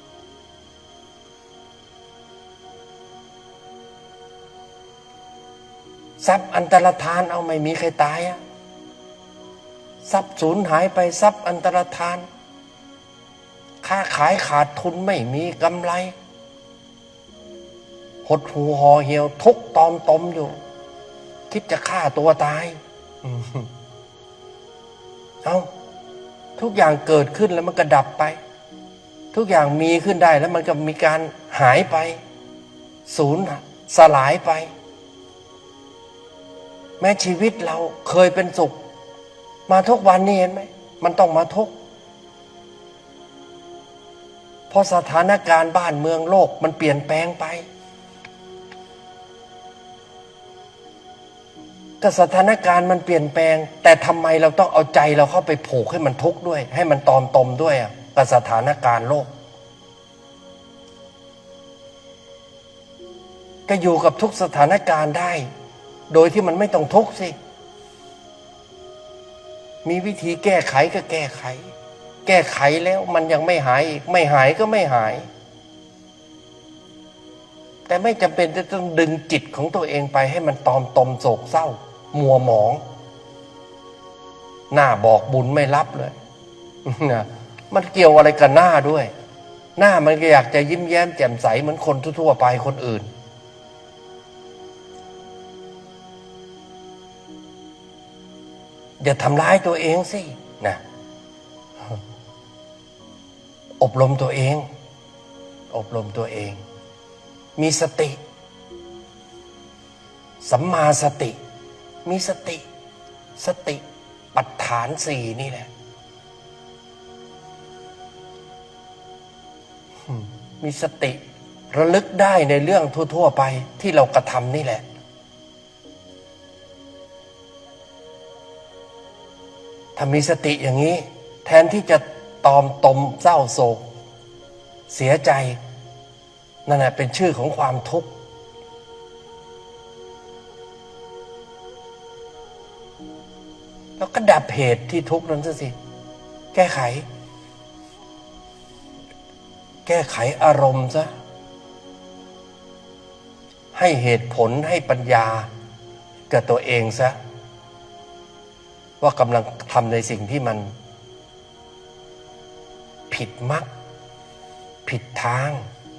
ทรัพย์อันตรธานเอาไม่มีใครตายอะทรัพย์สูญหายไปทรัพย์อันตรธานค้าขายขาดทุนไม่มีกำไรหดหูห่อเหี่ยวทุกตอมตมอยู่คิดจะฆ่าตัวตายเอาทุกอย่างเกิดขึ้นแล้วมันก็ดับไปทุกอย่างมีขึ้นได้แล้วมันก็มีการหายไปสูญสลายไปแม้ชีวิตเราเคยเป็นสุขมาทุกวันนี้เห็นไหมมันต้องมาทุกข์เพราะสถานการณ์บ้านเมืองโลกมันเปลี่ยนแปลงไปก็สถานการณ์มันเปลี่ยนแปลงแต่ทำไมเราต้องเอาใจเราเข้าไปผูกให้มันทุกข์ด้วยให้มันตอมตมด้วยอ่ะกับสถานการณ์โลกก็อยู่กับทุกสถานการณ์ได้โดยที่มันไม่ต้องทุกข์สิมีวิธีแก้ไขก็แก้ไขแก้ไขแล้วมันยังไม่หายอีกไม่หายก็ไม่หายแต่ไม่จำเป็นจะต้องดึงจิตของตัวเองไปให้มันตอมตมโศกเศร้ามัวหมองหน้าบอกบุญไม่รับเลยนะมันเกี่ยวอะไรกับหน้าด้วยหน้ามันก็อยากจะยิ้มแย้มแจ่มใสเหมือนคนทั่วๆไปคนอื่นอย่าทำร้ายตัวเองสินะอบรมตัวเองอบรมตัวเองมีสติสัมมาสติมีสติสติปัฏฐานสี่นี่แหละมีสติระลึกได้ในเรื่องทั่วๆไปที่เรากระทำนี่แหละถ้ามีสติอย่างนี้แทนที่จะตอมตมเศร้าโศกเสียใจนั่นแหละเป็นชื่อของความทุกข์แล้วก็ดับเหตุที่ทุกข์นั้นซะสิแก้ไขแก้ไขอารมณ์ซะให้เหตุผลให้ปัญญากับตัวเองซะว่ากำลังทำในสิ่งที่มันผิดมรรคผิดทาง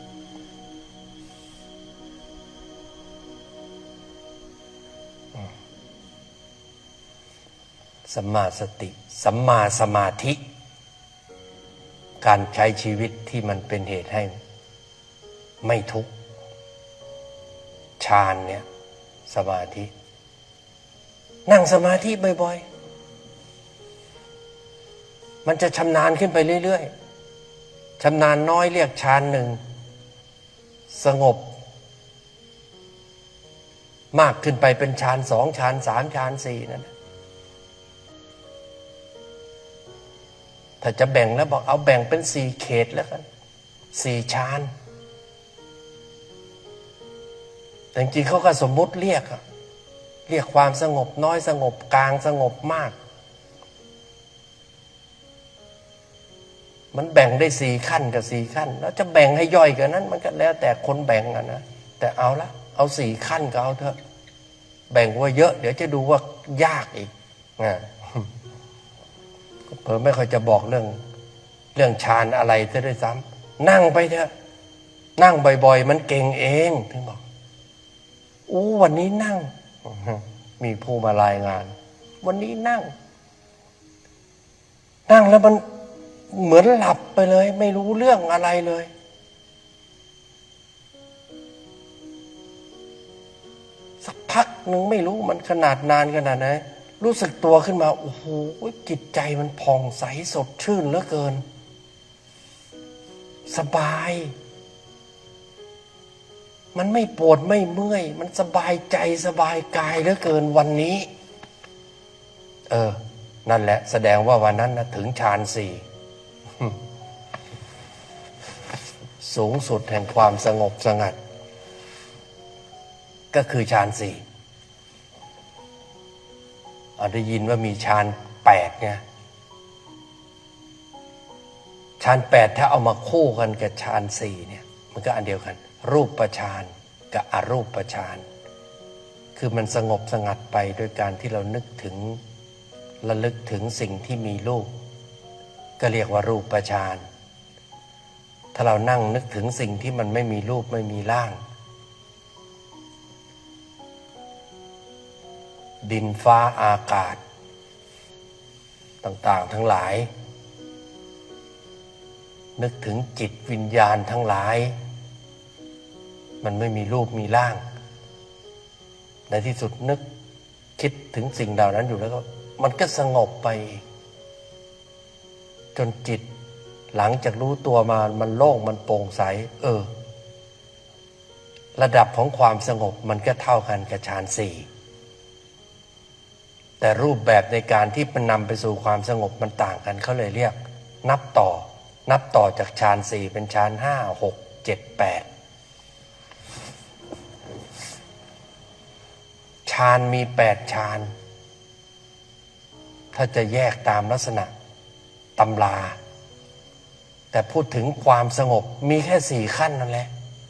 สัมมาสติสัมมาสมาธิการใช้ชีวิตที่มันเป็นเหตุให้ไม่ทุกข์ฌานเนี่ยสมาธินั่งสมาธิบ่อยๆมันจะชำนาญขึ้นไปเรื่อยๆชำนาญน้อยเรียกฌานหนึ่งสงบมากขึ้นไปเป็นฌานสองฌานสามฌานสี่นั่นถ้าจะแบ่งแล้วบอกเอาแบ่งเป็นสี่เขตแล้วกันสี่ฌานแต่จริงๆเขาก็สมมุติเรียกเรียกความสงบน้อยสงบกลางสงบมากมันแบ่งได้สี่ขั้นกับสี่ขั้นแล้วจะแบ่งให้ย่อยกันนั้นมันก็แล้วแต่คนแบ่งอะนะแต่เอาละเอาสี่ขั้นก็เอาเถอะแบ่งว่าเยอะเดี๋ยวจะดูว่ายากอีกนะเพิ่มไม่ค่อยจะบอกเรื่องเรื่องฌานอะไรซะด้วยซ้ำนั่งไปเถอะนั่งบ่อยๆมันเก่งเองถึงบอกโอ้วันนี้นั่งมีผู้มารายงานวันนี้นั่งนั่งแล้วมันเหมือนหลับไปเลยไม่รู้เรื่องอะไรเลยสักพักหนึ่งไม่รู้มันขนาดนานขนาดไหนรู้สึกตัวขึ้นมาโอ้โหจิตใจมันผ่องใสสดชื่นเหลือเกินสบายมันไม่ปวดไม่เมื่อยมันสบายใจสบายกายเหลือเกินวันนี้เออนั่นแหละแสดงว่าวันนั้นนะถึงฌานสี่สูงสุดแห่งความสงบสงัดก็คือฌานสี่เอาได้ยินว่ามีฌานแปดเนี่ยฌานแปดถ้าเอามาคู่กันกับฌานสี่เนี่ยมันก็อันเดียวกันรูปฌานกับอรูปฌานคือมันสงบสงัดไปโดยการที่เรานึกถึงระลึกถึงสิ่งที่มีรูปก็เรียกว่ารูปฌานถ้าเรานั่งนึกถึงสิ่งที่มันไม่มีรูปไม่มีร่างดินฟ้าอากาศต่างๆทั้งหลายนึกถึงจิตวิญญาณทั้งหลายมันไม่มีรูปมีร่างในที่สุดนึกคิดถึงสิ่งเหล่านั้นอยู่แล้วก็มันก็สงบไปจนจิตหลังจากรู้ตัวมามันโล่งมันโปร่งใสเออระดับของความสงบมันก็เท่ากันกับฌานสี่แต่รูปแบบในการที่มันนำไปสู่ความสงบมันต่างกันเขาเลยเรียกนับต่อนับต่อจากฌานสี่เป็นฌานห้าหกเจ็ดแปดฌานมีแปดฌานถ้าจะแยกตามลักษณะตำราแต่พูดถึงความสงบมีแค่สี่ขั้นนั่นแหละ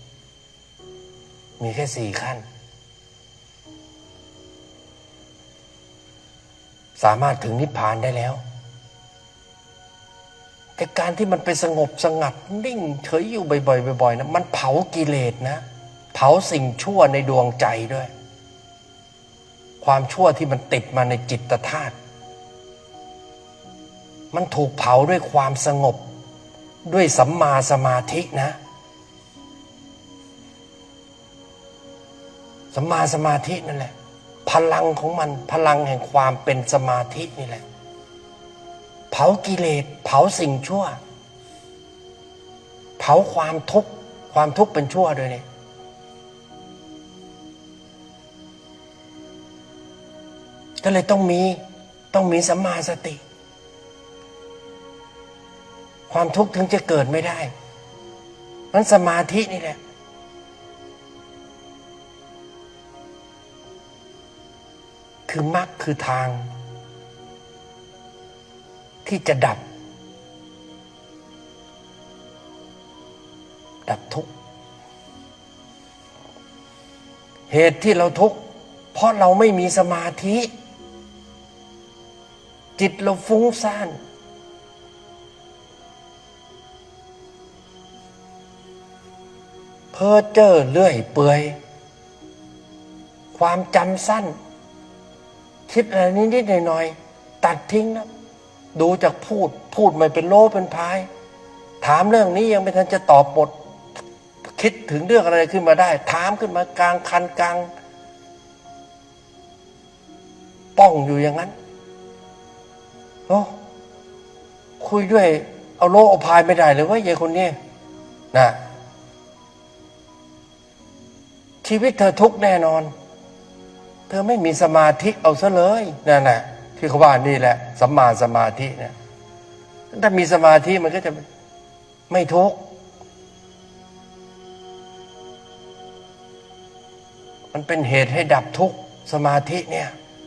มีแค่สี่ขั้นสามารถถึงนิพพานได้แล้วแต่การที่มันไปสงบสงัดนิ่งเฉยอยู่บ่อยๆบ่อยๆนะมันเผากิเลสนะเผาสิ่งชั่วในดวงใจด้วยความชั่วที่มันติดมาในจิตธาตุมันถูกเผาด้วยความสงบด้วยสัมมาสมาธินะสัมมาสมาธินั่นแหละพลังของมันพลังแห่งความเป็นสมาธินี่แหละเผากิเลสเผาสิ่งชั่วเผาความทุกข์ความทุกข์เป็นชั่วด้วยเนี่ยก็เลยต้องมีต้องมีสัมมาสติความทุกข์ถึงจะเกิดไม่ได้มันสมาธินี่แหละคือมรรคคือทางที่จะดับดับทุกข์เหตุที่เราทุกข์เพราะเราไม่มีสมาธิจิตเราฟุ้งซ่านเพ้อเจ้อเลื่อยเปื่อยความจำสั้นคิดอะไรนิดๆหน่อยๆตัดทิ้งนะดูจากพูดพูดไม่เป็นโลเป็นพายถามเรื่องนี้ยังไม่ทันจะตอบบทคิดถึงเรื่องอะไรขึ้นมาได้ถามขึ้นมากลางคันกลางป้องอยู่อย่างนั้นโอ้คุยด้วยเอาโลเอาพายไม่ได้เลยว่ายายคนนี้นะชีวิตเธอทุกข์แน่นอนเธอไม่มีสมาธิเอาซะเลยนั่นแหละที่เขาว่านี่แหละสัมมาสมาธิเนี่ยถ้ามีสมาธิมันก็จะไม่ทุกข์มันเป็นเหตุให้ดับทุกข์สมาธิเนี่ย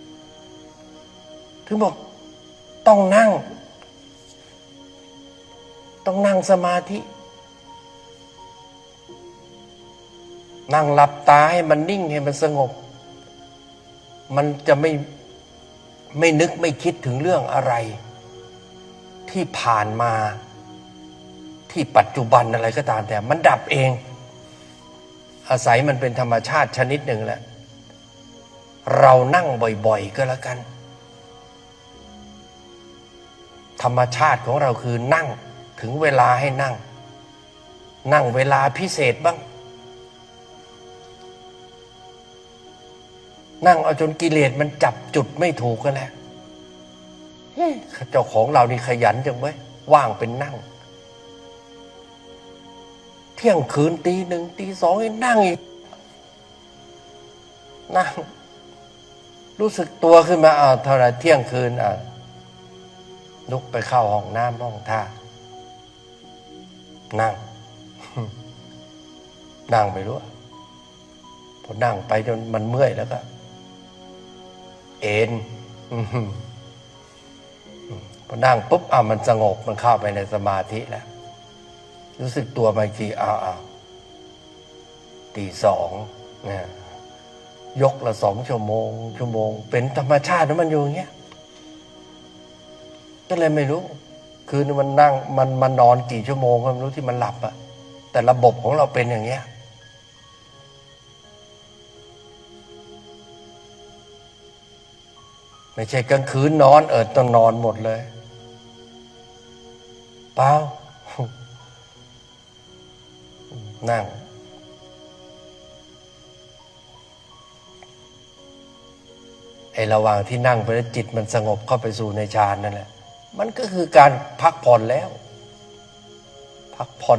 ถึงบอกต้องนั่งต้องนั่งสมาธินั่งหลับตาให้มันนิ่งให้มันสงบมันจะไม่ไม่นึกไม่คิดถึงเรื่องอะไรที่ผ่านมาที่ปัจจุบันอะไรก็ตามแต่มันดับเองอาศัยมันเป็นธรรมชาติชนิดหนึ่งแหละเรานั่งบ่อยๆก็แล้วกันธรรมชาติของเราคือนั่งถึงเวลาให้นั่งนั่งเวลาพิเศษบ้างนั่งเอาจนกิเลสมันจับจุดไม่ถูกกันแหละเจ้าของเรานี่ขยันจังเว้ยว่างเป็นนั่งเที่ยงคืนตีหนึ่งตีสองให้นั่งอีกนั่งรู้สึกตัวขึ้นมาอ่าเท่าไรเที่ยงคืนอ่าลุกไปเข้าห้องน้ำห้องท่านั่งนั่งไปรู้พอนั่งไปจนมันเมื่อยแล้วก็เอ็นพอนั่งปุ๊บอ่ะมันสงบมันเข้าไปในสมาธิแล้วรู้สึกตัวบางทีอ้าวอ้าวตีสองเนี่ยยกละสองชั่วโมงชั่วโมงเป็นธรรมชาติแล้วมันอยู่อย่างเงี้ยก็เลยไม่รู้คืนมันนั่งมันมันนอนกี่ชั่วโมงก็ไม่รู้ที่มันหลับอะแต่ระบบของเราเป็นอย่างเงี้ยไม่ใช่กลางคืนนอนเออต้องนอนหมดเลยเปล่านั่งไอ้ระหว่างที่นั่งไปแล้วจิตมันสงบเข้าไปสู่ในฌานนั่นแหละมันก็คือการพักผ่อนแล้วพักผ่อน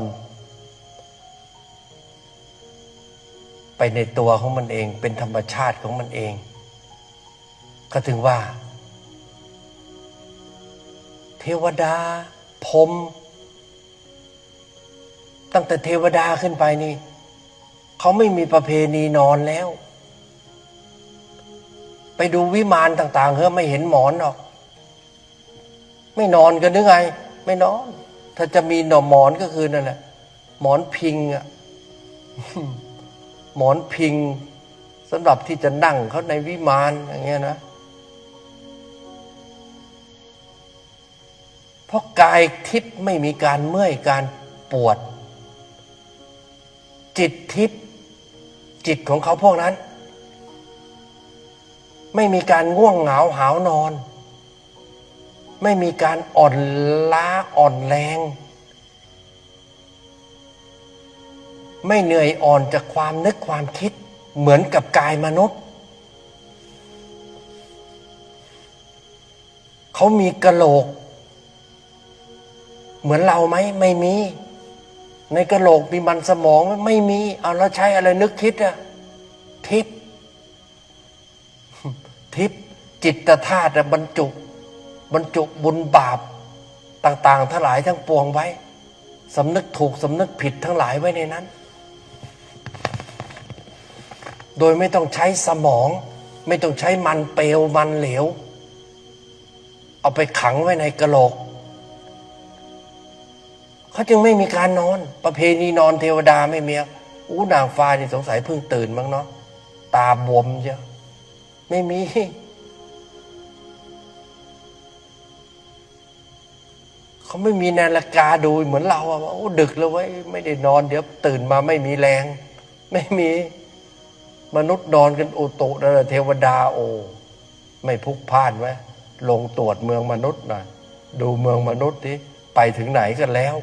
ไปในตัวของมันเองเป็นธรรมชาติของมันเองก็ถึงว่าเทวดาพรหมตั้งแต่เทวดาขึ้นไปนี่เขาไม่มีประเพณีนอนแล้วไปดูวิมานต่างๆเฮ้ยไม่เห็นหมอนหรอกไม่นอนกันหรือไงไม่นอนถ้าจะมีหนอหมอนก็คือนั่นแหละหมอนพิงอ่ะหมอนพิงสำหรับที่จะนั่งเขาในวิมานอย่างเงี้ยนะเพราะกายทิพย์ไม่มีการเมื่อยการปวดจิตทิพย์จิตของเขาพวกนั้นไม่มีการง่วงเหงาหาวนอนไม่มีการอ่อนล้าอ่อนแรงไม่เหนื่อยอ่อนจากความนึกความคิดเหมือนกับกายมนุษย์เขามีกะโหลกเหมือนเราไหมไม่มีในกะโหลกมีมันสมองไม่มีเอาแล้วใช้อะไรนึกคิดอะทิพย์ทิพย์จิตธาตุบรรจุบรรจุบุญบาปต่างๆทั้งหลายทั้งปวงไว้สำนึกถูกสำนึกผิดทั้งหลายไว้ในนั้นโดยไม่ต้องใช้สมองไม่ต้องใช้มันเปลวมันเหลวเอาไปขังไว้ในกะโหลกเขาจึงไม่มีการนอนประเพณีนอนเทวดาไม่มีอู้นางฟ้านี่สงสัยเพิ่งตื่นมั้งเนาะตาบวมเชียวไม่มีเขาไม่มีนาฬิกาดูเหมือนเราอะว่าโอ้ดึกแล้วไว้ไม่ได้นอนเดี๋ยวตื่นมาไม่มีแรงไม่มีมนุษย์นอนกันโอโตนั่นแหละเทวดาโอไม่พุกพ่านไหมลงตรวจเมืองมนุษย์หน่อยดูเมืองมนุษย์ที่ไปถึงไหนกันแล้ว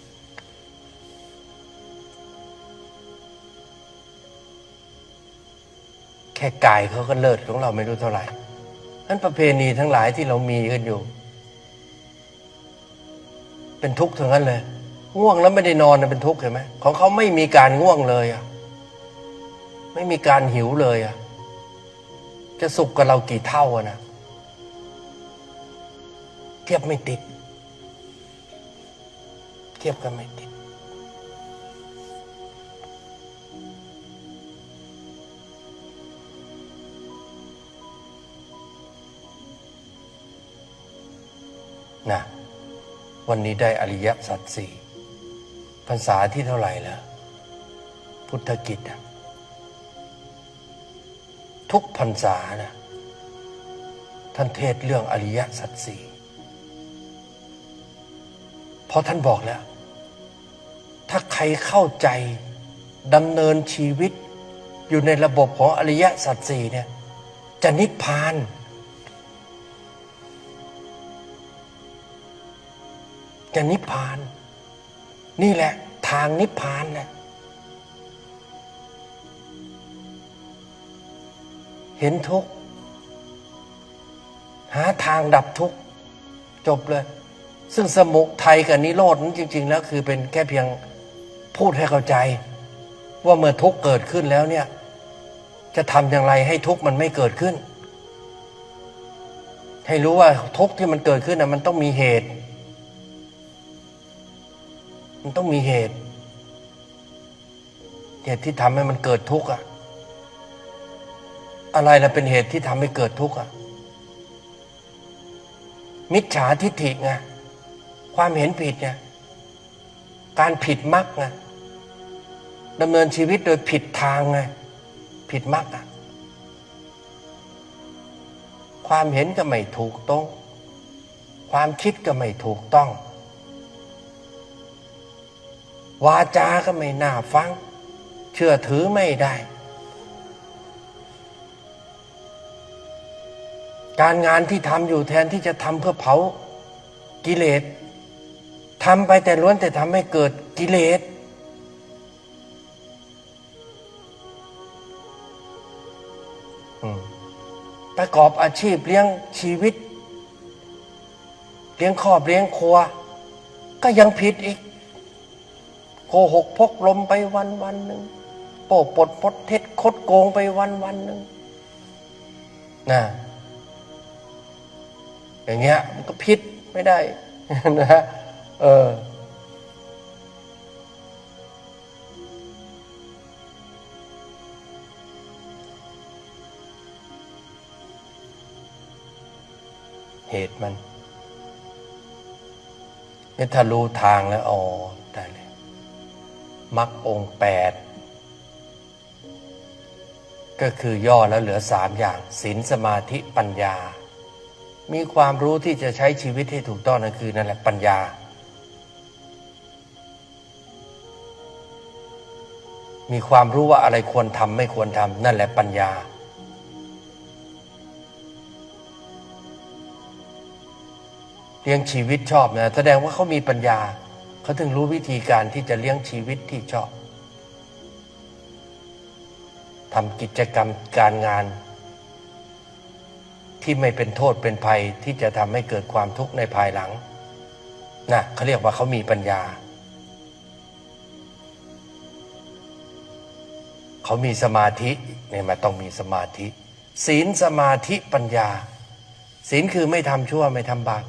แค่กายเขาก็เลิศของเราไม่รู้เท่าไหร่นั้นประเพณีทั้งหลายที่เรามีกันอยู่เป็นทุกข์ทั้งนั้นเลยง่วงแล้วไม่ได้นอนเป็นทุกข์เห็นไหมของเขาไม่มีการง่วงเลยอ่ะไม่มีการหิวเลยอ่ะจะสุขกับเรากี่เท่าอะนะเทียบไม่ติดทียบกันไม่ติดนะวันนี้ได้อริยสัจสี่พรรษาที่เท่าไหร่แล้วพุทธกิจอะทุกพรรษานะท่านเทศเรื่องอริยสัจสี่เพราะท่านบอกแล้วถ้าใครเข้าใจดำเนินชีวิตอยู่ในระบบของอริยสัจสี่เนี่ยจะนิพพานจะนิพพานนี่แหละทางนิพพานนะเห็นทุกข์หาทางดับทุกข์จบเลยซึ่งสมุทัยกับนิโรธนั้นจริงๆแล้วคือเป็นแค่เพียงพูดให้เข้าใจว่าเมื่อทุกข์เกิดขึ้นแล้วเนี่ยจะทำอย่างไรให้ทุกข์มันไม่เกิดขึ้นให้รู้ว่าทุกข์ที่มันเกิดขึ้นนะมันต้องมีเหตุมันต้องมีเหตุเหตุที่ทำให้มันเกิดทุกข์อะอะไรล่ะเป็นเหตุที่ทำให้เกิดทุกข์อะมิจฉาทิฏฐิไงความเห็นผิดไงการผิดมรรคไงดำเนินชีวิตโดยผิดทางไงผิดมรรคอะความเห็นก็ไม่ถูกต้องความคิดก็ไม่ถูกต้องวาจาก็ไม่น่าฟังเชื่อถือไม่ได้การงานที่ทำอยู่แทนที่จะทำเพื่อเผากิเลสทำไปแต่ล้วนแต่ทำให้เกิดกิเลสประกอบอาชีพเลี้ยงชีวิตเลี้ยงครอบเลี้ยงครัวก็ยังผิดอีกโกหกพกลมไปวันวันหนึ่งโป้ปดพดเท็จคดโกงไปวันวันหนึ่งนะอย่างเงี้ยมันก็ผิดไม่ได้นะฮะเออเหตุมันเนี่ยถ้ารู้ทางแล้วอ๋อได้เลยมรรคองค์แปดก็คือย่อแล้วเหลือสามอย่างศีลสมาธิปัญญามีความรู้ที่จะใช้ชีวิตให้ถูกต้องนั่นคือนั่นแหละปัญญามีความรู้ว่าอะไรควรทำไม่ควรทำนั่นแหละปัญญาเลี้ยงชีวิตชอบนะแสดงว่าเขามีปัญญาเขาถึงรู้วิธีการที่จะเลี้ยงชีวิตที่ชอบทำกิจกรรมการงานที่ไม่เป็นโทษเป็นภัยที่จะทำให้เกิดความทุกข์ในภายหลังนะเขาเรียกว่าเขามีปัญญาเขามีสมาธิเนี่ยมันต้องมีสมาธิศีลสมาธิปัญญาศีลคือไม่ทำชั่วไม่ทำบาป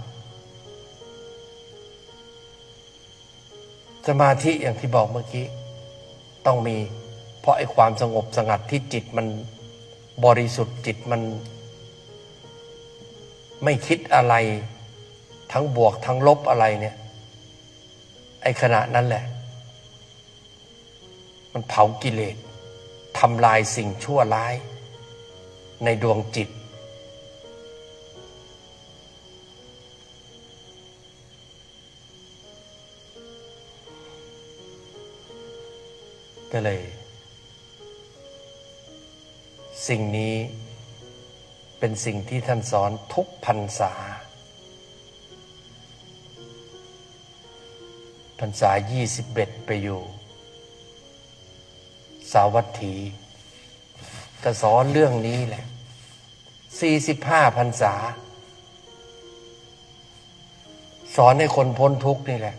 สมาธิอย่างที่บอกเมื่อกี้ต้องมีเพราะไอ้ความสงบสงัดที่จิตมันบริสุทธิ์จิตมันไม่คิดอะไรทั้งบวกทั้งลบอะไรเนี่ยไอ้ขณะนั้นแหละมันเผากิเลสทำลายสิ่งชั่วร้ายในดวงจิตก็เลยสิ่งนี้เป็นสิ่งที่ท่านสอนทุกพรรษาพรรษายี่สิบเอ็ดไปอยู่สาวัตถีก็สอนเรื่องนี้แหละสี่สิบห้าพรรษาสอนให้คนพ้นทุกข์นี่แหละ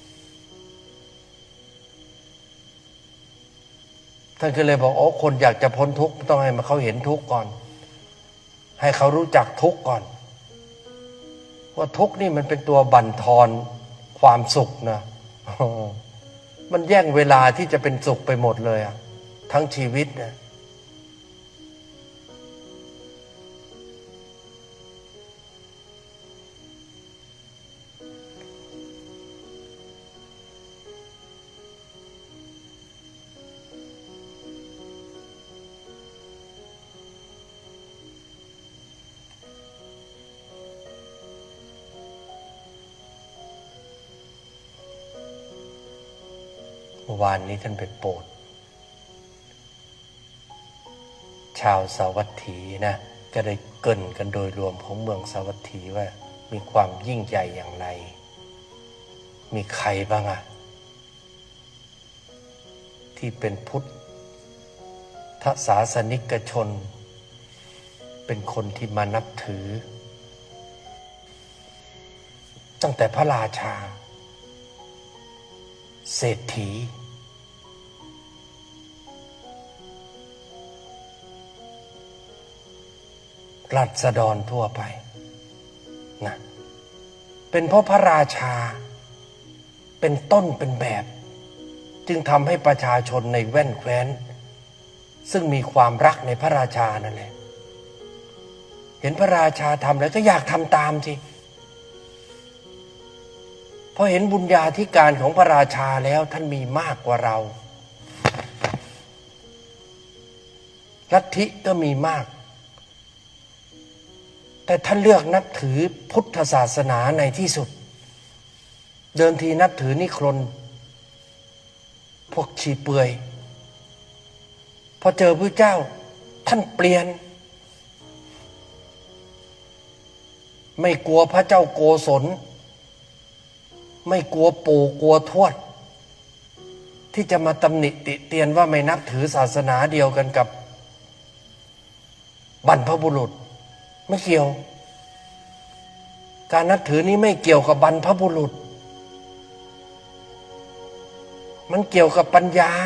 ท่านก็เลยบอกโอ้คนอยากจะพ้นทุกข์ต้องให้มาเขาเห็นทุกข์ก่อนให้เขารู้จักทุกข์ก่อนว่าทุกข์นี่มันเป็นตัวบั่นทอนความสุขนะอ๋อมันแย่งเวลาที่จะเป็นสุขไปหมดเลยอะทั้งชีวิตนะเมื่อวานนี้ท่านไปโปรดชาวสาวัตถีนะก็ได้เกริ่นกันโดยรวมของเมืองสาวัตถีว่ามีความยิ่งใหญ่อย่างไรมีใครบ้างอะที่เป็นพุทธศาสนิกชนเป็นคนที่มานับถือตั้งแต่พระราชาเศรษฐีราษฎรทั่วไปนะเป็นเพราะพระราชาเป็นต้นเป็นแบบจึงทำให้ประชาชนในแว่นแคว้นซึ่งมีความรักในพระราชานั่นแหละเห็นพระราชาทำแล้วก็อยากทำตามสิพอเห็นบุญญาธิการของพระราชาแล้วท่านมีมากกว่าเราลัทธิก็มีมากแต่ท่านเลือกนับถือพุทธศาสนาในที่สุดเดิมทีนับถือนิครนพวกชีเปลือยพอเจอพระเจ้าท่านเปลี่ยนไม่กลัวพระเจ้าโกศลไม่กลัวปู่กลัวทวดที่จะมาตำหนิติเตียนว่าไม่นับถือศาสนาเดียวกันกับบรรพบุรุษไม่เกี่ยวการนับถือนี้ไม่เกี่ยวกับบรรพบุรุษมันเกี่ยวกับปัญญา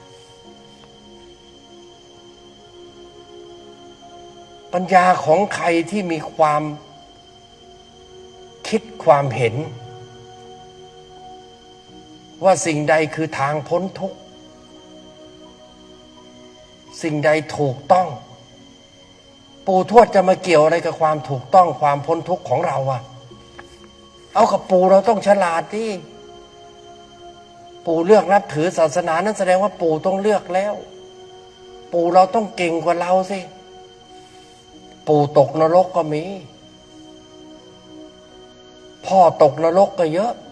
ปัญญาของใครที่มีความคิดความเห็นว่าสิ่งใดคือทางพ้นทุกข์สิ่งใดถูกต้องปู่ทวดจะมาเกี่ยวอะไรกับความถูกต้องความพ้นทุกข์ของเราอะเอากับปู่เราต้องฉลาดดิปู่เลือกนับถือศาสนานั้นแสดงว่าปู่ต้องเลือกแล้วปู่เราต้องเก่งกว่าเราสิปู่ตกนรกก็มีพ่อตกนรกก็เยอะ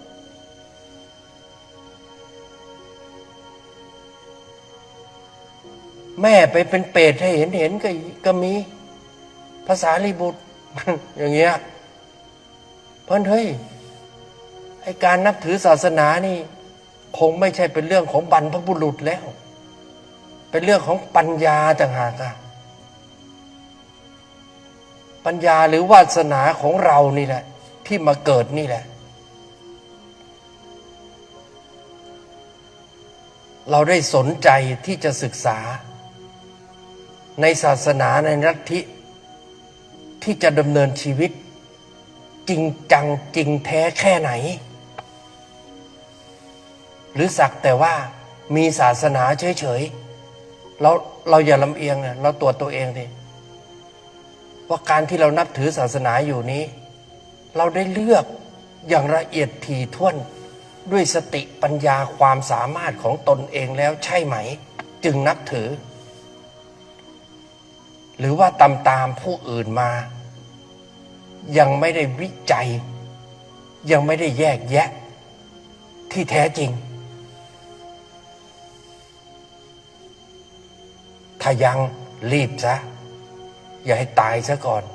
แม่ไปเป็นเปรตให้เห็นเห็นก็ก็มีภาษาลีบุตร อย่างเงี้ยเพราะเฮ้ยไอ้การนับถือศาสนานี่คงไม่ใช่เป็นเรื่องของบรรพบุรุษแล้วเป็นเรื่องของปัญญาต่างหากอะปัญญาหรือวาสนาของเรานี่แหละที่มาเกิดนี่แหละเราได้สนใจที่จะศึกษาในศาสนาในลัทธิที่จะดำเนินชีวิตจริงจังจริงแท้แค่ไหนหรือสักแต่ว่ามีศาสนาเฉยๆเราเราอย่าลำเอียงนะเราตรวจตัวเองดิว่าการที่เรานับถือศาสนาอยู่นี้เราได้เลือกอย่างละเอียดถี่ถ้วนด้วยสติปัญญาความสามารถของตนเองแล้วใช่ไหมจึงนับถือหรือว่าตามตามผู้อื่นมายังไม่ได้วิจัยยังไม่ได้แยกแยะที่แท้จริงถ้ายังรีบซะอย่าให้ตายซะก่อน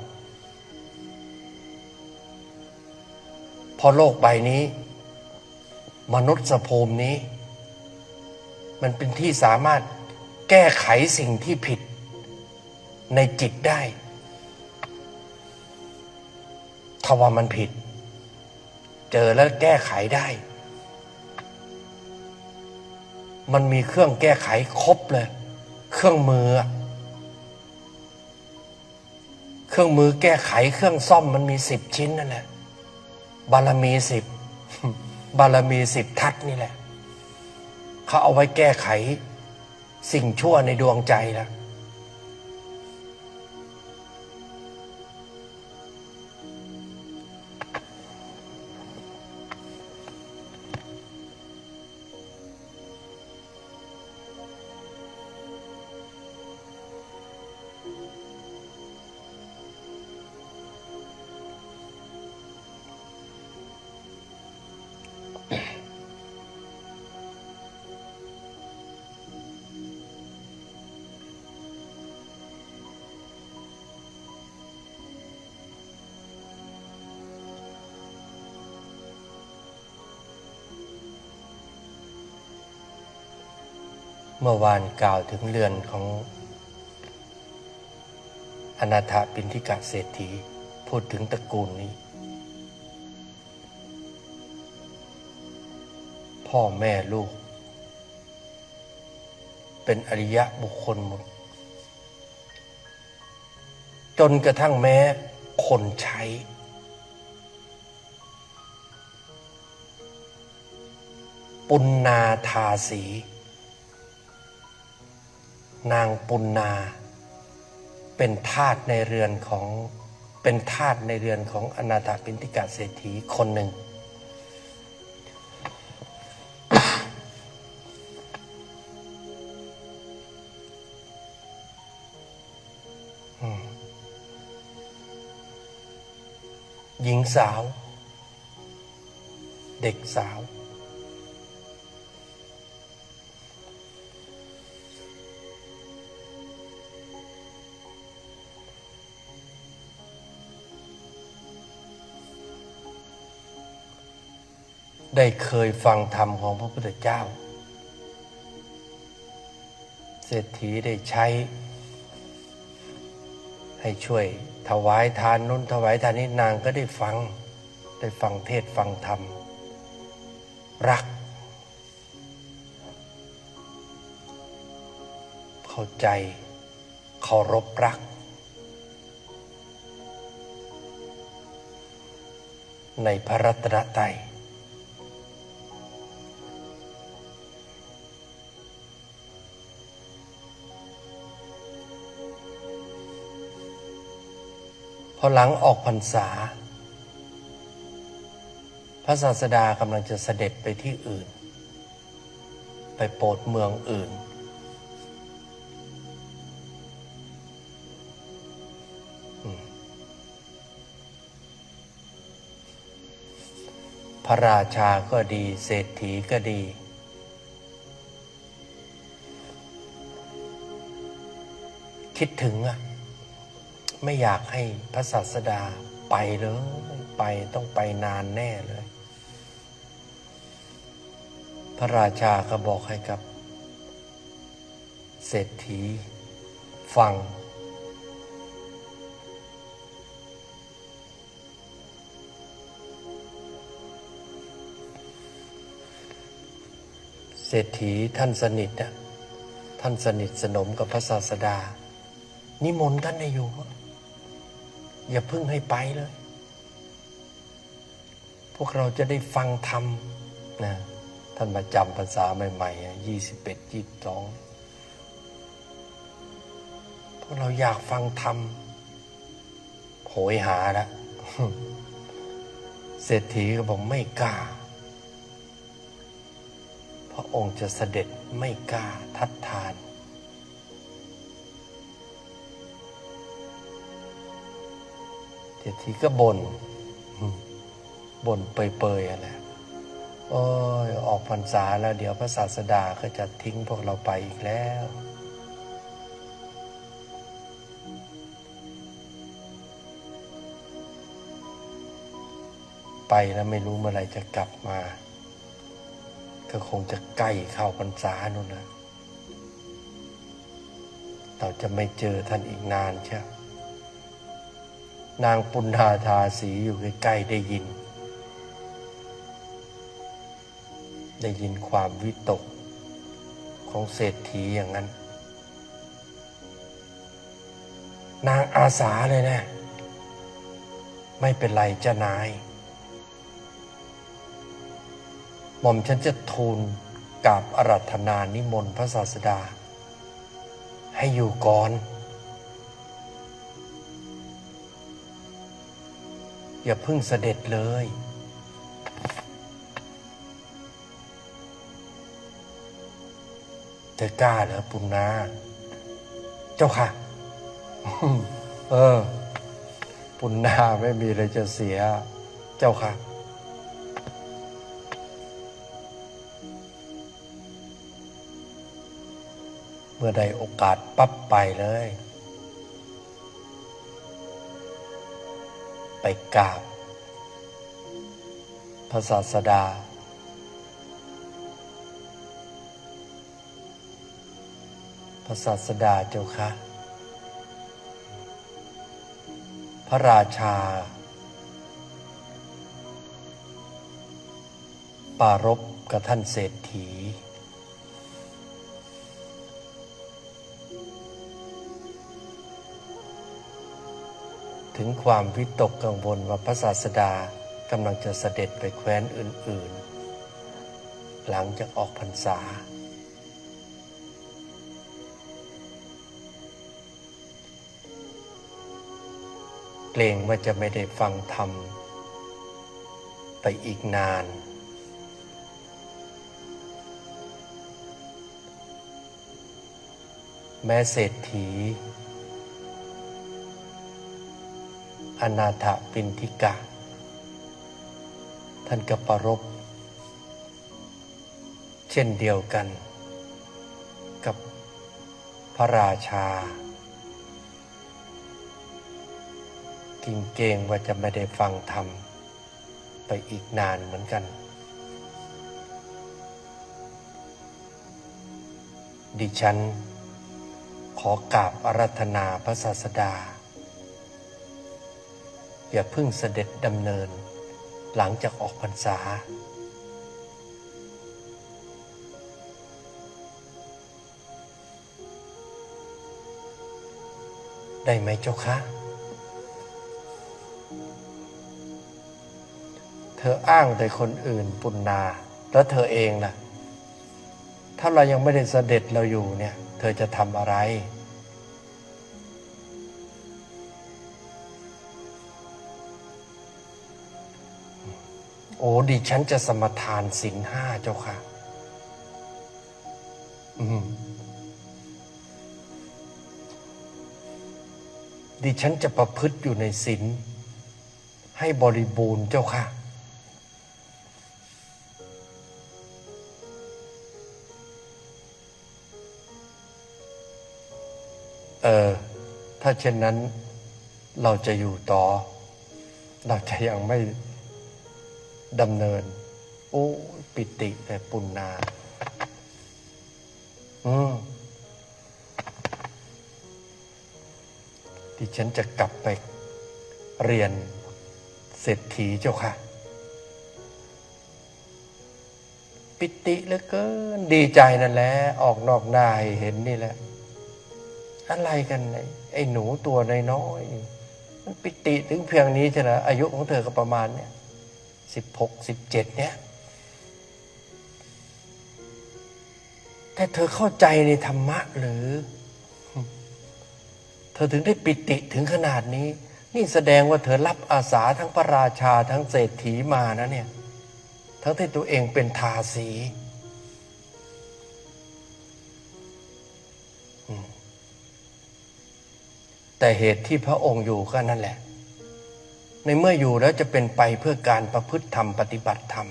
พอโลกใบนี้มนุษย์ภูมินี้มันเป็นที่สามารถแก้ไขสิ่งที่ผิดในจิตได้ถ้าว่ามันผิดเจอแล้วแก้ไขได้มันมีเครื่องแก้ไขครบเลยเครื่องมือเครื่องมือแก้ไขเครื่องซ่อมมันมีสิบชิ้นนั่นแหละบารมีสิบบารมีสิบทัศนี่แหละเขาเอาไว้แก้ไขสิ่งชั่วในดวงใจแล้วเมื่อวานกล่าวถึงเรือนของอนาถปิณฑิกเศรษฐีพูดถึงตระกูลนี้พ่อแม่ลูกเป็นอริยะบุคคลหมดจนกระทั่งแม้คนใช้ปุณณาทาสีนางปุณณาเป็นทาสในเรือนของเป็นทาสในเรือนของอนาถปิณฑิกเศรษฐีคนหนึ่งหญิงสาวเด็กสาวได้เคยฟังธรรมของพระพุทธเจ้าเศรษฐีได้ใช้ให้ช่วยถวายทานนู้นถวายทานนี้นางก็ได้ฟังได้ฟังเทศฟังธรรมรักเข้าใจเคารพรักในพระรัตนตรัยพอหลังออกพรรษาพระศาสดากำลังจะเสด็จไปที่อื่นไปโปรดเมืองอื่นพระราชาก็ดีเศรษฐีก็ดีคิดถึงอะไม่อยากให้พระศาสดาไปเลยไปต้องไปนานแน่เลยพระราชาก็บอกให้กับเศรษฐีฟังเศรษฐีท่านสนิทนะท่านสนิทสนมกับพระศาสดานิมนต์ท่านให้อยู่อย่าเพิ่งให้ไปเลยพวกเราจะได้ฟังธรรมนะท่านมาจำพรรษาใหม่ๆยี่สิบเอ็ดยี่สิบสองพวกเราอยากฟังธรรมโหยหาแล้วเศรษฐีก็บอกไม่กล้าพระองค์จะเสด็จไม่กล้าทัดทานเศรษฐีก็บ่นบ่นเปยๆอะไรโอ้ยออกพรรษาแล้วเดี๋ยวพระศาสดาก็จะทิ้งพวกเราไปอีกแล้วไปแล้วไม่รู้เมื่อไหร่จะกลับมาก็คงจะใกล้เข้าพรรษานู่นนะเราจะไม่เจอท่านอีกนานใช่นางปุณณาทาสีอยู่ใกล้ๆได้ยินได้ยินความวิตกของเศรษฐีอย่างนั้นนางอาสาเลยนะไม่เป็นไรเจ้านายม่อมฉันจะทูลกราบอาราธนานิมนต์พระศาสดาให้อยู่ก่อนอย่าเพิ่งเสด็จเลยเธอกล้าเหรอปุณณาเจ้าค่ะ เออปุณณาไม่มีอะไรจะเสียเจ้าค่ะเมื่อได้โอกาสปั๊บไปเลยไปกราบพระศาสดาพระศาสดาเจ้าค่ะพระราชาปรารภกับท่านเศรษฐีถึงความวิตกกังวลว่าพระศาสดากำลังจะเสด็จไปแคว้นอื่นๆหลังจากออกพรรษาเกรงว่าจะไม่ได้ฟังธรรมไปอีกนานแม้เศรษฐีอนาถปิณฑิกะท่านก็ปรารภเช่นเดียวกันกับพระราชากิงเกรงว่าจะไม่ได้ฟังธรรมไปอีกนานเหมือนกันดิฉันขอกราบอาราธนาพระศาสดาอย่าเพิ่งเสด็จดำเนินหลังจากออกพรรษาได้ไหมเจ้าคะเธออ้างแต่คนอื่นปุณณาแล้วเธอเองล่ะถ้าเรายังไม่ได้เสด็จเราอยู่เนี่ยเธอจะทำอะไรโอ้ดิฉันจะสมทานศีลห้าเจ้าค่ะอืมดิฉันจะประพฤติอยู่ในศีลให้บริบูรณ์เจ้าค่ะเออถ้าเช่นนั้นเราจะอยู่ต่อเราจะยังไม่ดำเนินโอ้ปิติแต่ปุณณาอืมดิฉันจะกลับไปเรียนเศรษฐีเจ้าค่ะปิติเหลือเกินดีใจนั่นแหละออกนอกหน้าให้เห็นนี่แหละอะไรกันไอ้หนูตัวน้อยๆมันปิติถึงเพียงนี้ใช่ไหมอายุของเธอก็ประมาณเนี่ยสิบหกสิบเจ็ดเนี่ยแต่เธอเข้าใจในธรรมะหรือเธอถึงได้ปิติถึงขนาดนี้นี่แสดงว่าเธอรับอาสาทั้งพระราชาทั้งเศรษฐีมานะเนี่ยทั้งที่ตัวเองเป็นทาสีแต่เหตุที่พระองค์อยู่ก็นั่นแหละในเมื่ออยู่แล้วจะเป็นไปเพื่อการประพฤติธรรมปฏิบัติธรรม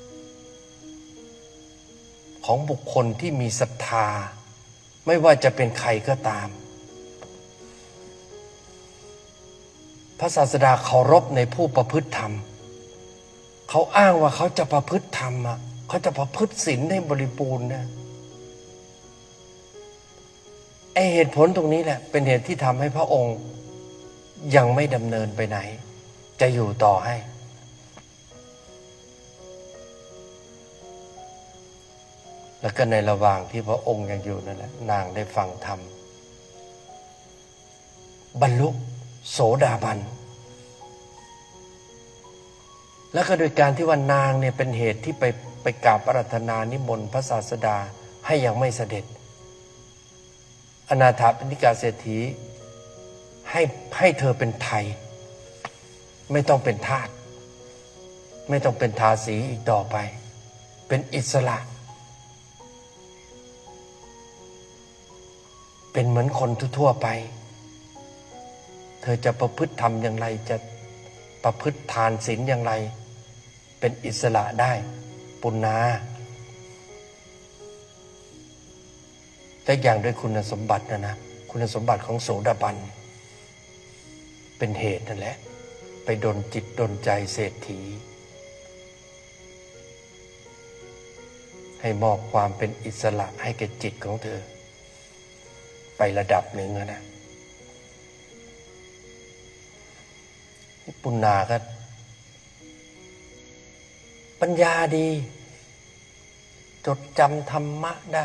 ของบุคคลที่มีศรัทธาไม่ว่าจะเป็นใครก็ตามพระศาสดาเคารพในผู้ประพฤติธรรมเขาอ้างว่าเขาจะประพฤติธรรมอ่ะเขาจะประพฤติศีลให้บริบูรณ์นะไอเหตุผลตรงนี้แหละเป็นเหตุที่ทำให้พระองค์ยังไม่ดำเนินไปไหนจะอยู่ต่อให้แล้วก็ในระหว่างที่พระองค์ยังอยู่นั่นแหละนางได้ฟังธรรมบรรลุโสดาบันแล้วก็โดยการที่ว่านางเนี่ยเป็นเหตุที่ไปไปกราบอาราธนานิมนต์พระศาสดาให้ยังไม่เสด็จอนาถปิณฑิกาเศรษฐีให้ให้เธอเป็นไทยไม่ต้องเป็นทาสไม่ต้องเป็นทาสีอีกต่อไปเป็นอิสระเป็นเหมือนคนทั่วๆไปเธอจะประพฤติธรรมอย่างไรจะประพฤติทานศีลอย่างไรเป็นอิสระได้ปุณณาแต่อย่างด้วยคุณสมบัตินะนะคุณสมบัติของโสดาบันเป็นเหตุนั่นแหละไปดลจิตดลใจเศรษฐีให้มอบความเป็นอิสระให้แก่จิตของเธอไประดับหนึ่งนะปุณณาก็ปัญญาดีจดจำธรรมะได้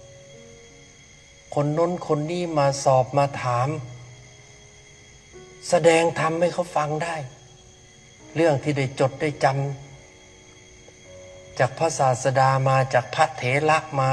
คนน้นคนนี้มาสอบมาถามแสดงธรรมให้เขาฟังได้เรื่องที่ได้จดได้จำจากพระศาสดามาจากพระเถระมา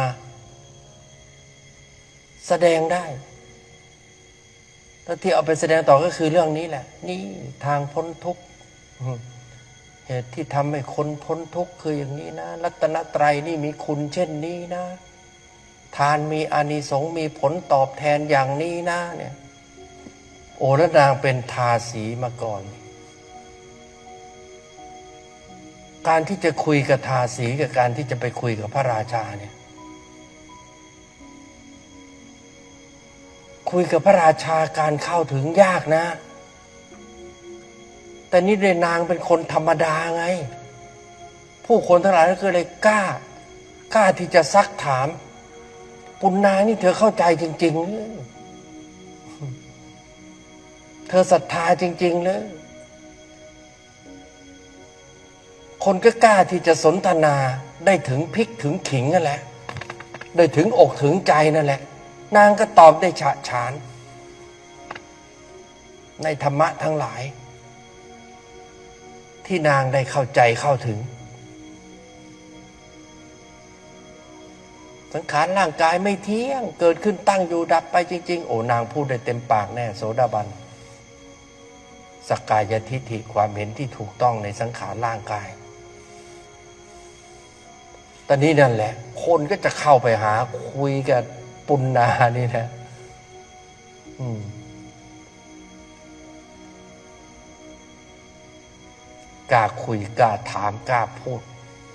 แสดงได้แล้วที่เอาไปแสดงต่อก็คือเรื่องนี้แหละนี่ทางพ้นทุกข์เหตุที่ทำให้คนพ้นทุกข์คืออย่างนี้นะรัตนตรัยนี่มีคุณเช่นนี้นะทานมีอานิสงส์มีผลตอบแทนอย่างนี้นะเนี่ยโอและนางเป็นทาสีมาก่อนการที่จะคุยกับทาสีกับการที่จะไปคุยกับพระราชาเนี่ยคุยกับพระราชาการเข้าถึงยากนะแต่นี่เรนางเป็นคนธรรมดาไงผู้คนทั้งหลายก็เลยกล้ากล้าที่จะซักถามปุณณานี่เธอเข้าใจจริงๆเลยเธอศรัทธาจริงๆเลยคนก็กล้าที่จะสนทนาได้ถึงพริกถึงขิงนั่นแหละได้ถึงอกถึงใจนั่นแหละนางก็ตอบได้ฉะฉานในธรรมะทั้งหลายที่นางได้เข้าใจเข้าถึงสังขารร่างกายไม่เที่ยงเกิดขึ้นตั้งอยู่ดับไปจริงๆโอ้นางพูดได้เต็มปากแน่โสดาบันสักกายทิฏฐิความเห็นที่ถูกต้องในสังขารร่างกายตอนนี้นั่นแหละคนก็จะเข้าไปหาคุยกับปุณณานี่นะอืมกล้าคุยกล้าถามกล้าพูด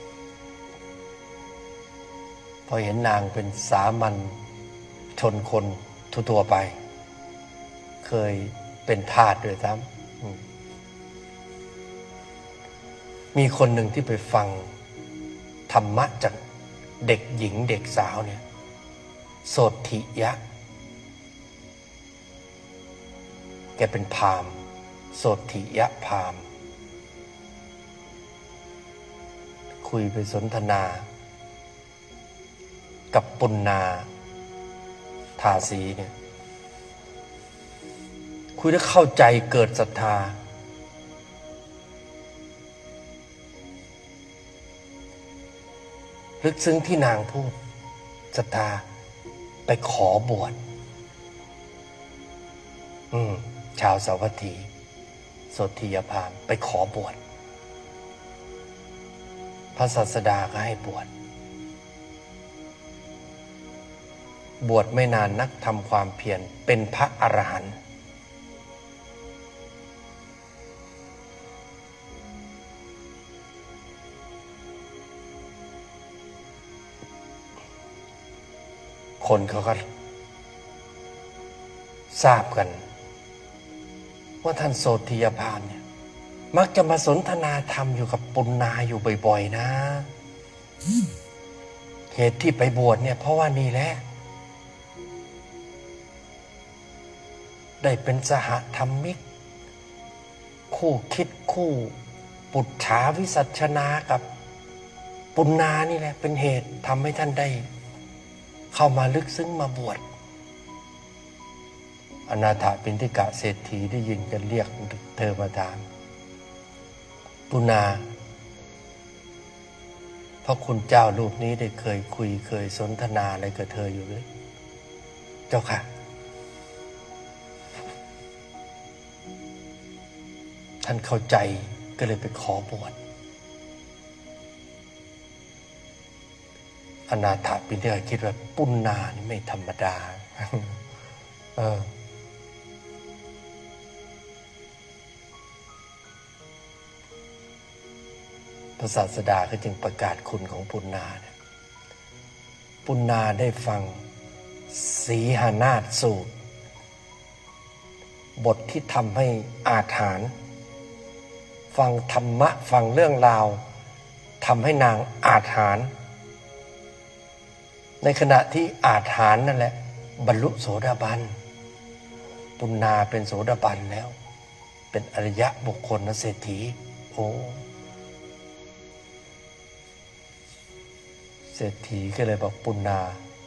พอเห็นนางเป็นสามัญชนคนทั่วๆไปเคยเป็นทาสด้วยซ้ำมีคนหนึ่งที่ไปฟังธรรมะจากเด็กหญิงเด็กสาวเนี่ยโสธิยะแกเป็นพราหมณ์โสธิยะพราหมณ์คุยไปสนทนากับปุณณาทาสีเนี่ยคุยแล้วเข้าใจเกิดศรัทธาลึกซึ้งที่นางพูดศรัทธาไปขอบวชอืมชาวสาวัตถีโสธิยพราหมณ์ไปขอบวชพระศาสดาก็ให้บวชบวชไม่นานนักทำความเพียรเป็นพระอรหันต์คนเขาก็ทราบกันว่าท่านโสธิยพราหมณ์เนี่ยมักจะมาสนทนาธรรมอยู่กับปุณณาอยู่บ่อยๆนะเหตุที่ไปบวชเนี่ยเพราะว่านี่แหละได้เป็นสหธรรมิกคู่คิดคู่ปุจฉาวิสัชนากับปุณณานี่แหละเป็นเหตุทำให้ท่านได้เข้ามาลึกซึ้งมาบวชอนาถปิณฑิกะเศรษฐีได้ยินกันเรียกเธอมาถามปุณณาเพราะคุณเจ้ารูปนี้ได้เคยคุยเคยสนทนาอะไรกับเธออยู่เลยเจ้าค่ะท่านเข้าใจก็เลยไปขอบวชอนาถปิณฑิกคิดว่าปุณณานี่ไม่ธรรมดาเออพระศาสดาก็จึงประกาศคุณของปุณณาเนี่ยปุณณาได้ฟังสีหานาฏสูตรบทที่ทำให้อาถรรพ์ฟังธรรมะฟังเรื่องราวทำให้นางอาถรรพ์ในขณะที่อาถรรพ์นั่นแหละบรรลุโสดาบันปุณณาเป็นโสดาบันแล้วเป็นอริยะบุคคลนะเศรษฐีโอ้เศรษฐีก็เลยบอกปุณณา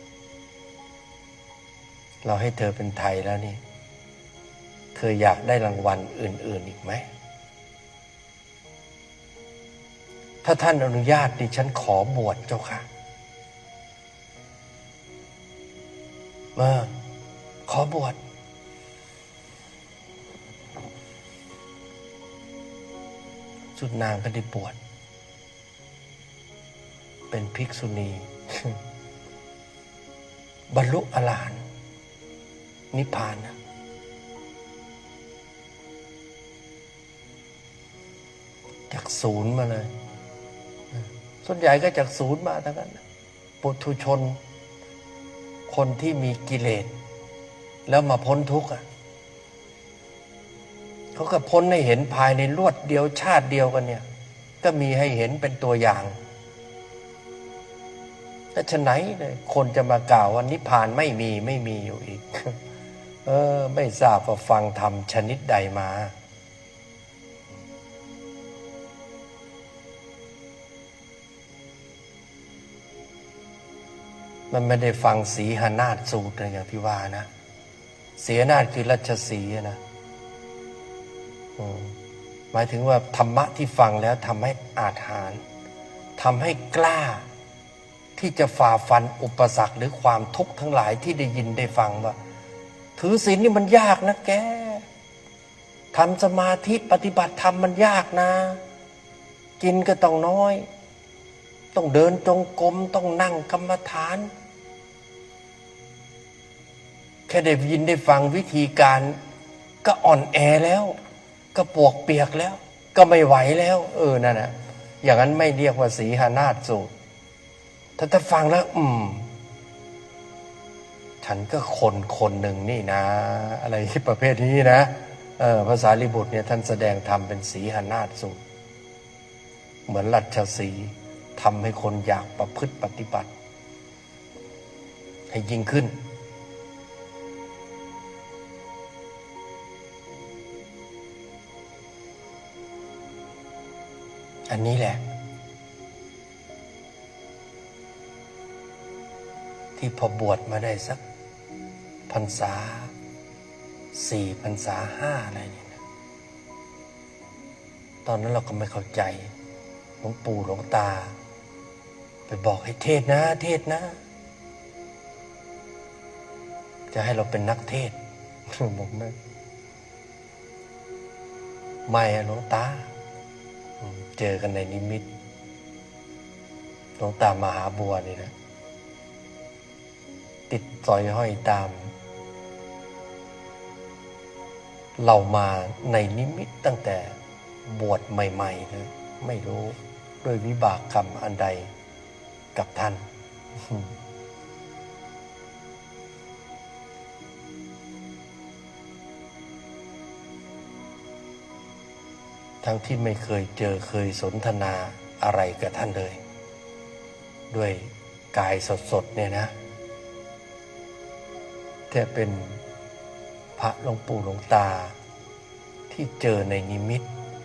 เราให้เธอเป็นไทยแล้วนี่เธออยากได้รางวัลอื่นๆอีกไหมถ้าท่านอนุญาตดิฉันขอบวชเจ้าค่ะเออขอบวชสุดนางก็ได้บวชเป็นภิกษุณี บรรลุอรหันต์นิพพานนะจากศูนย์มาเลยส่วนใหญ่ก็จากศูนย์มาทั้งนั้นปุถุชนคนที่มีกิเลสแล้วมาพ้นทุกข์อ่ะเขาก็พ้นให้เห็นภายในรวดเดียวชาติเดียวกันเนี่ยก็มีให้เห็นเป็นตัวอย่างแต่ฉะไหนเลยคนจะมากล่าวว่านิพพานไม่มีไม่มีอยู่อีก เออไม่ทราบว่าฟังธรรมชนิดใดมามันไม่ได้ฟังสีหนาฏสูตรนะอย่างที่ว่านะสีหนาฏคือรัชสีนะหมายถึงว่าธรรมะที่ฟังแล้วทำให้อาถรรพ์ทำให้กล้าที่จะฝ่าฟันอุปสรรคหรือความทุกข์ทั้งหลายที่ได้ยินได้ฟังว่าถือศีลนี่มันยากนะแกทำสมาธิปฏิบัติธรรมมันยากนะกินก็ต้องน้อยต้องเดินจงกรมต้องนั่งกรรมฐานแค่ได้ยินได้ฟังวิธีการก็อ่อนแอแล้วก็ปวกเปียกแล้วก็ไม่ไหวแล้วเออนั่นนะอย่างนั้นไม่เรียกว่าสีหานาฏสูตรถ้าถ้าฟังแล้วอืมฉันก็คนคนหนึ่งนี่นะอะไรที่ประเภทนี้นะเออภาษาลิบุตรเนี่ยท่านแสดงธรรมเป็นสีหานาฏสูตรเหมือนรัชสีห์ทำให้คนอยากประพฤติปฏิบัติให้ยิ่งขึ้นอันนี้แหละที่พอบวชมาได้สักพรรษาสี่พรรษาห้าอะไรนี่นะตอนนั้นเราก็ไม่เข้าใจหลวงปู่หลวงตาไปบอกให้เทศนะเทศนะจะให้เราเป็นนักเทศบอกนะไม่หลวงตาเจอกันในนิมิตหลวงตามหาบัวนี่นะติดสอยห้อยตามเรามาในนิมิตตั้งแต่บวชใหม่ๆเลยไม่รู้ด้วยวิบากกรรมอันใดกับท่านทั้งที่ไม่เคยเจอเคยสนทนาอะไรกับท่านเลยด้วยกายสดๆเนี่ยนะแต่เป็นพระหลวงปู่หลวงตาที่เจอในนิมิต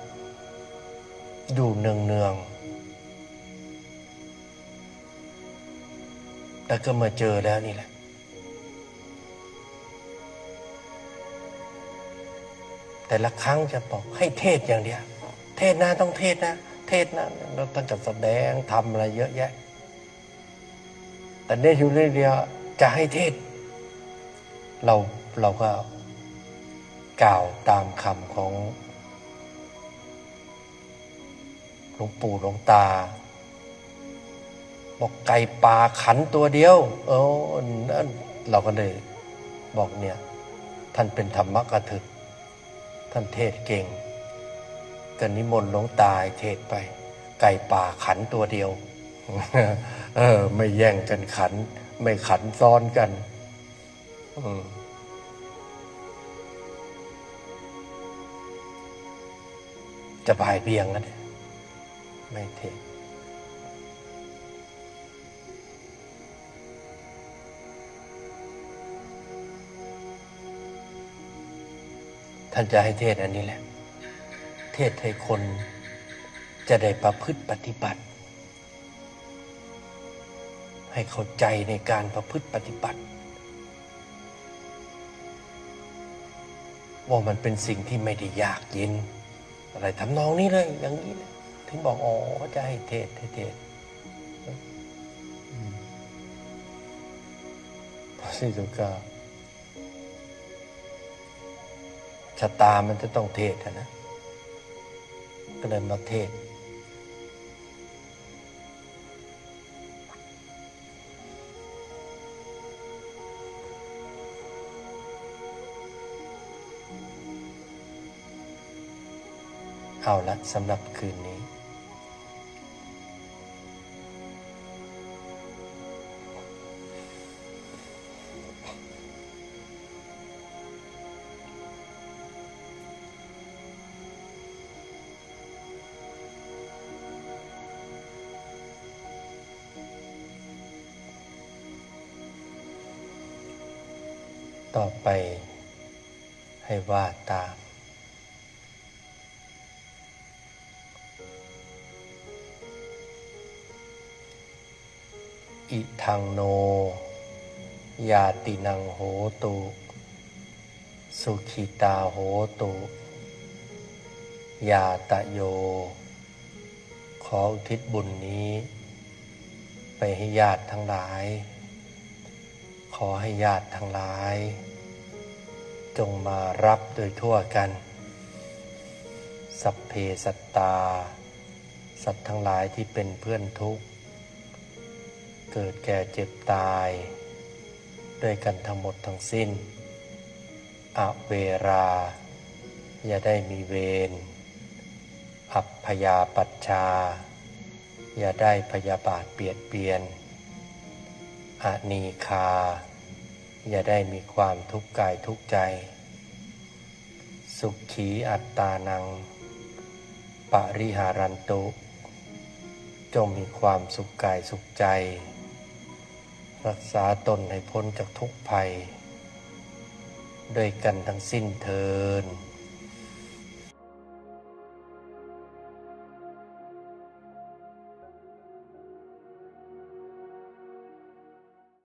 ดูเนืองๆแล้วก็มาเจอแล้วนี่แหละแต่ละครั้งจะบอกให้เทศอย่างเดียวเทศนะต้องเทศนะเทเทศนะเราตั้งแต่แสดงทำอะไรเยอะแยะแต่เนี่ยอยู่เรื่องเดียวจะให้เทศเราเราก็กล่าวตามคำของหลวงปู่หลวงตาบอกไก่ป่าขันตัวเดียวเออนั่นเราก็เลยบอกเนี่ยท่านเป็นธรรมกถึกท่านเทศเก่งก็นิมนต์หลวงตาเทศไปไก่ป่าขันตัวเดียวเออไม่แย่งกันขันไม่ขันซ้อนกันอืมจะบ่ายเบี่ยงกันไม่เทศท่านจะให้เทศอันนี้แหละเทศให้คนจะได้ประพฤติปฏิบัติให้เข้าใจในการประพฤติปฏิบัติว่ามันเป็นสิ่งที่ไม่ได้ยากเย็นอะไรทำนองนี้เลยอย่างนี้เลยถึงบอกอ๋อจะให้เทศให้เทศพระศรีสุกาชะตามันจะต้องเทศนะก็เลยมาเทศเอาละสำหรับคืนนี้ต่อไปให้ว่าตามอิทังโนยาตินังโหตุสุขิตาโหตุยาตะโยขออุทิศบุญนี้ไปให้ญาติทั้งหลายขอให้ญาติทั้งหลายจงมารับโดยทั่วกันสัพเพสัตตาสัตว์ทั้งหลายที่เป็นเพื่อนทุกข์เกิดแก่เจ็บตายด้วยกันทั้งหมดทั้งสิ้นอเวราอย่าได้มีเวรอัพพยาปัชชาอย่าได้พยาบาทเบียดเบียนอนีคาอย่าได้มีความทุกข์กายทุกข์ใจสุขีอัตตานังปริหารันตุจงมีความสุขกายสุขใจรักษาตนให้พ้นจากทุกภัยด้วยกันทั้งสิ้นเทอญ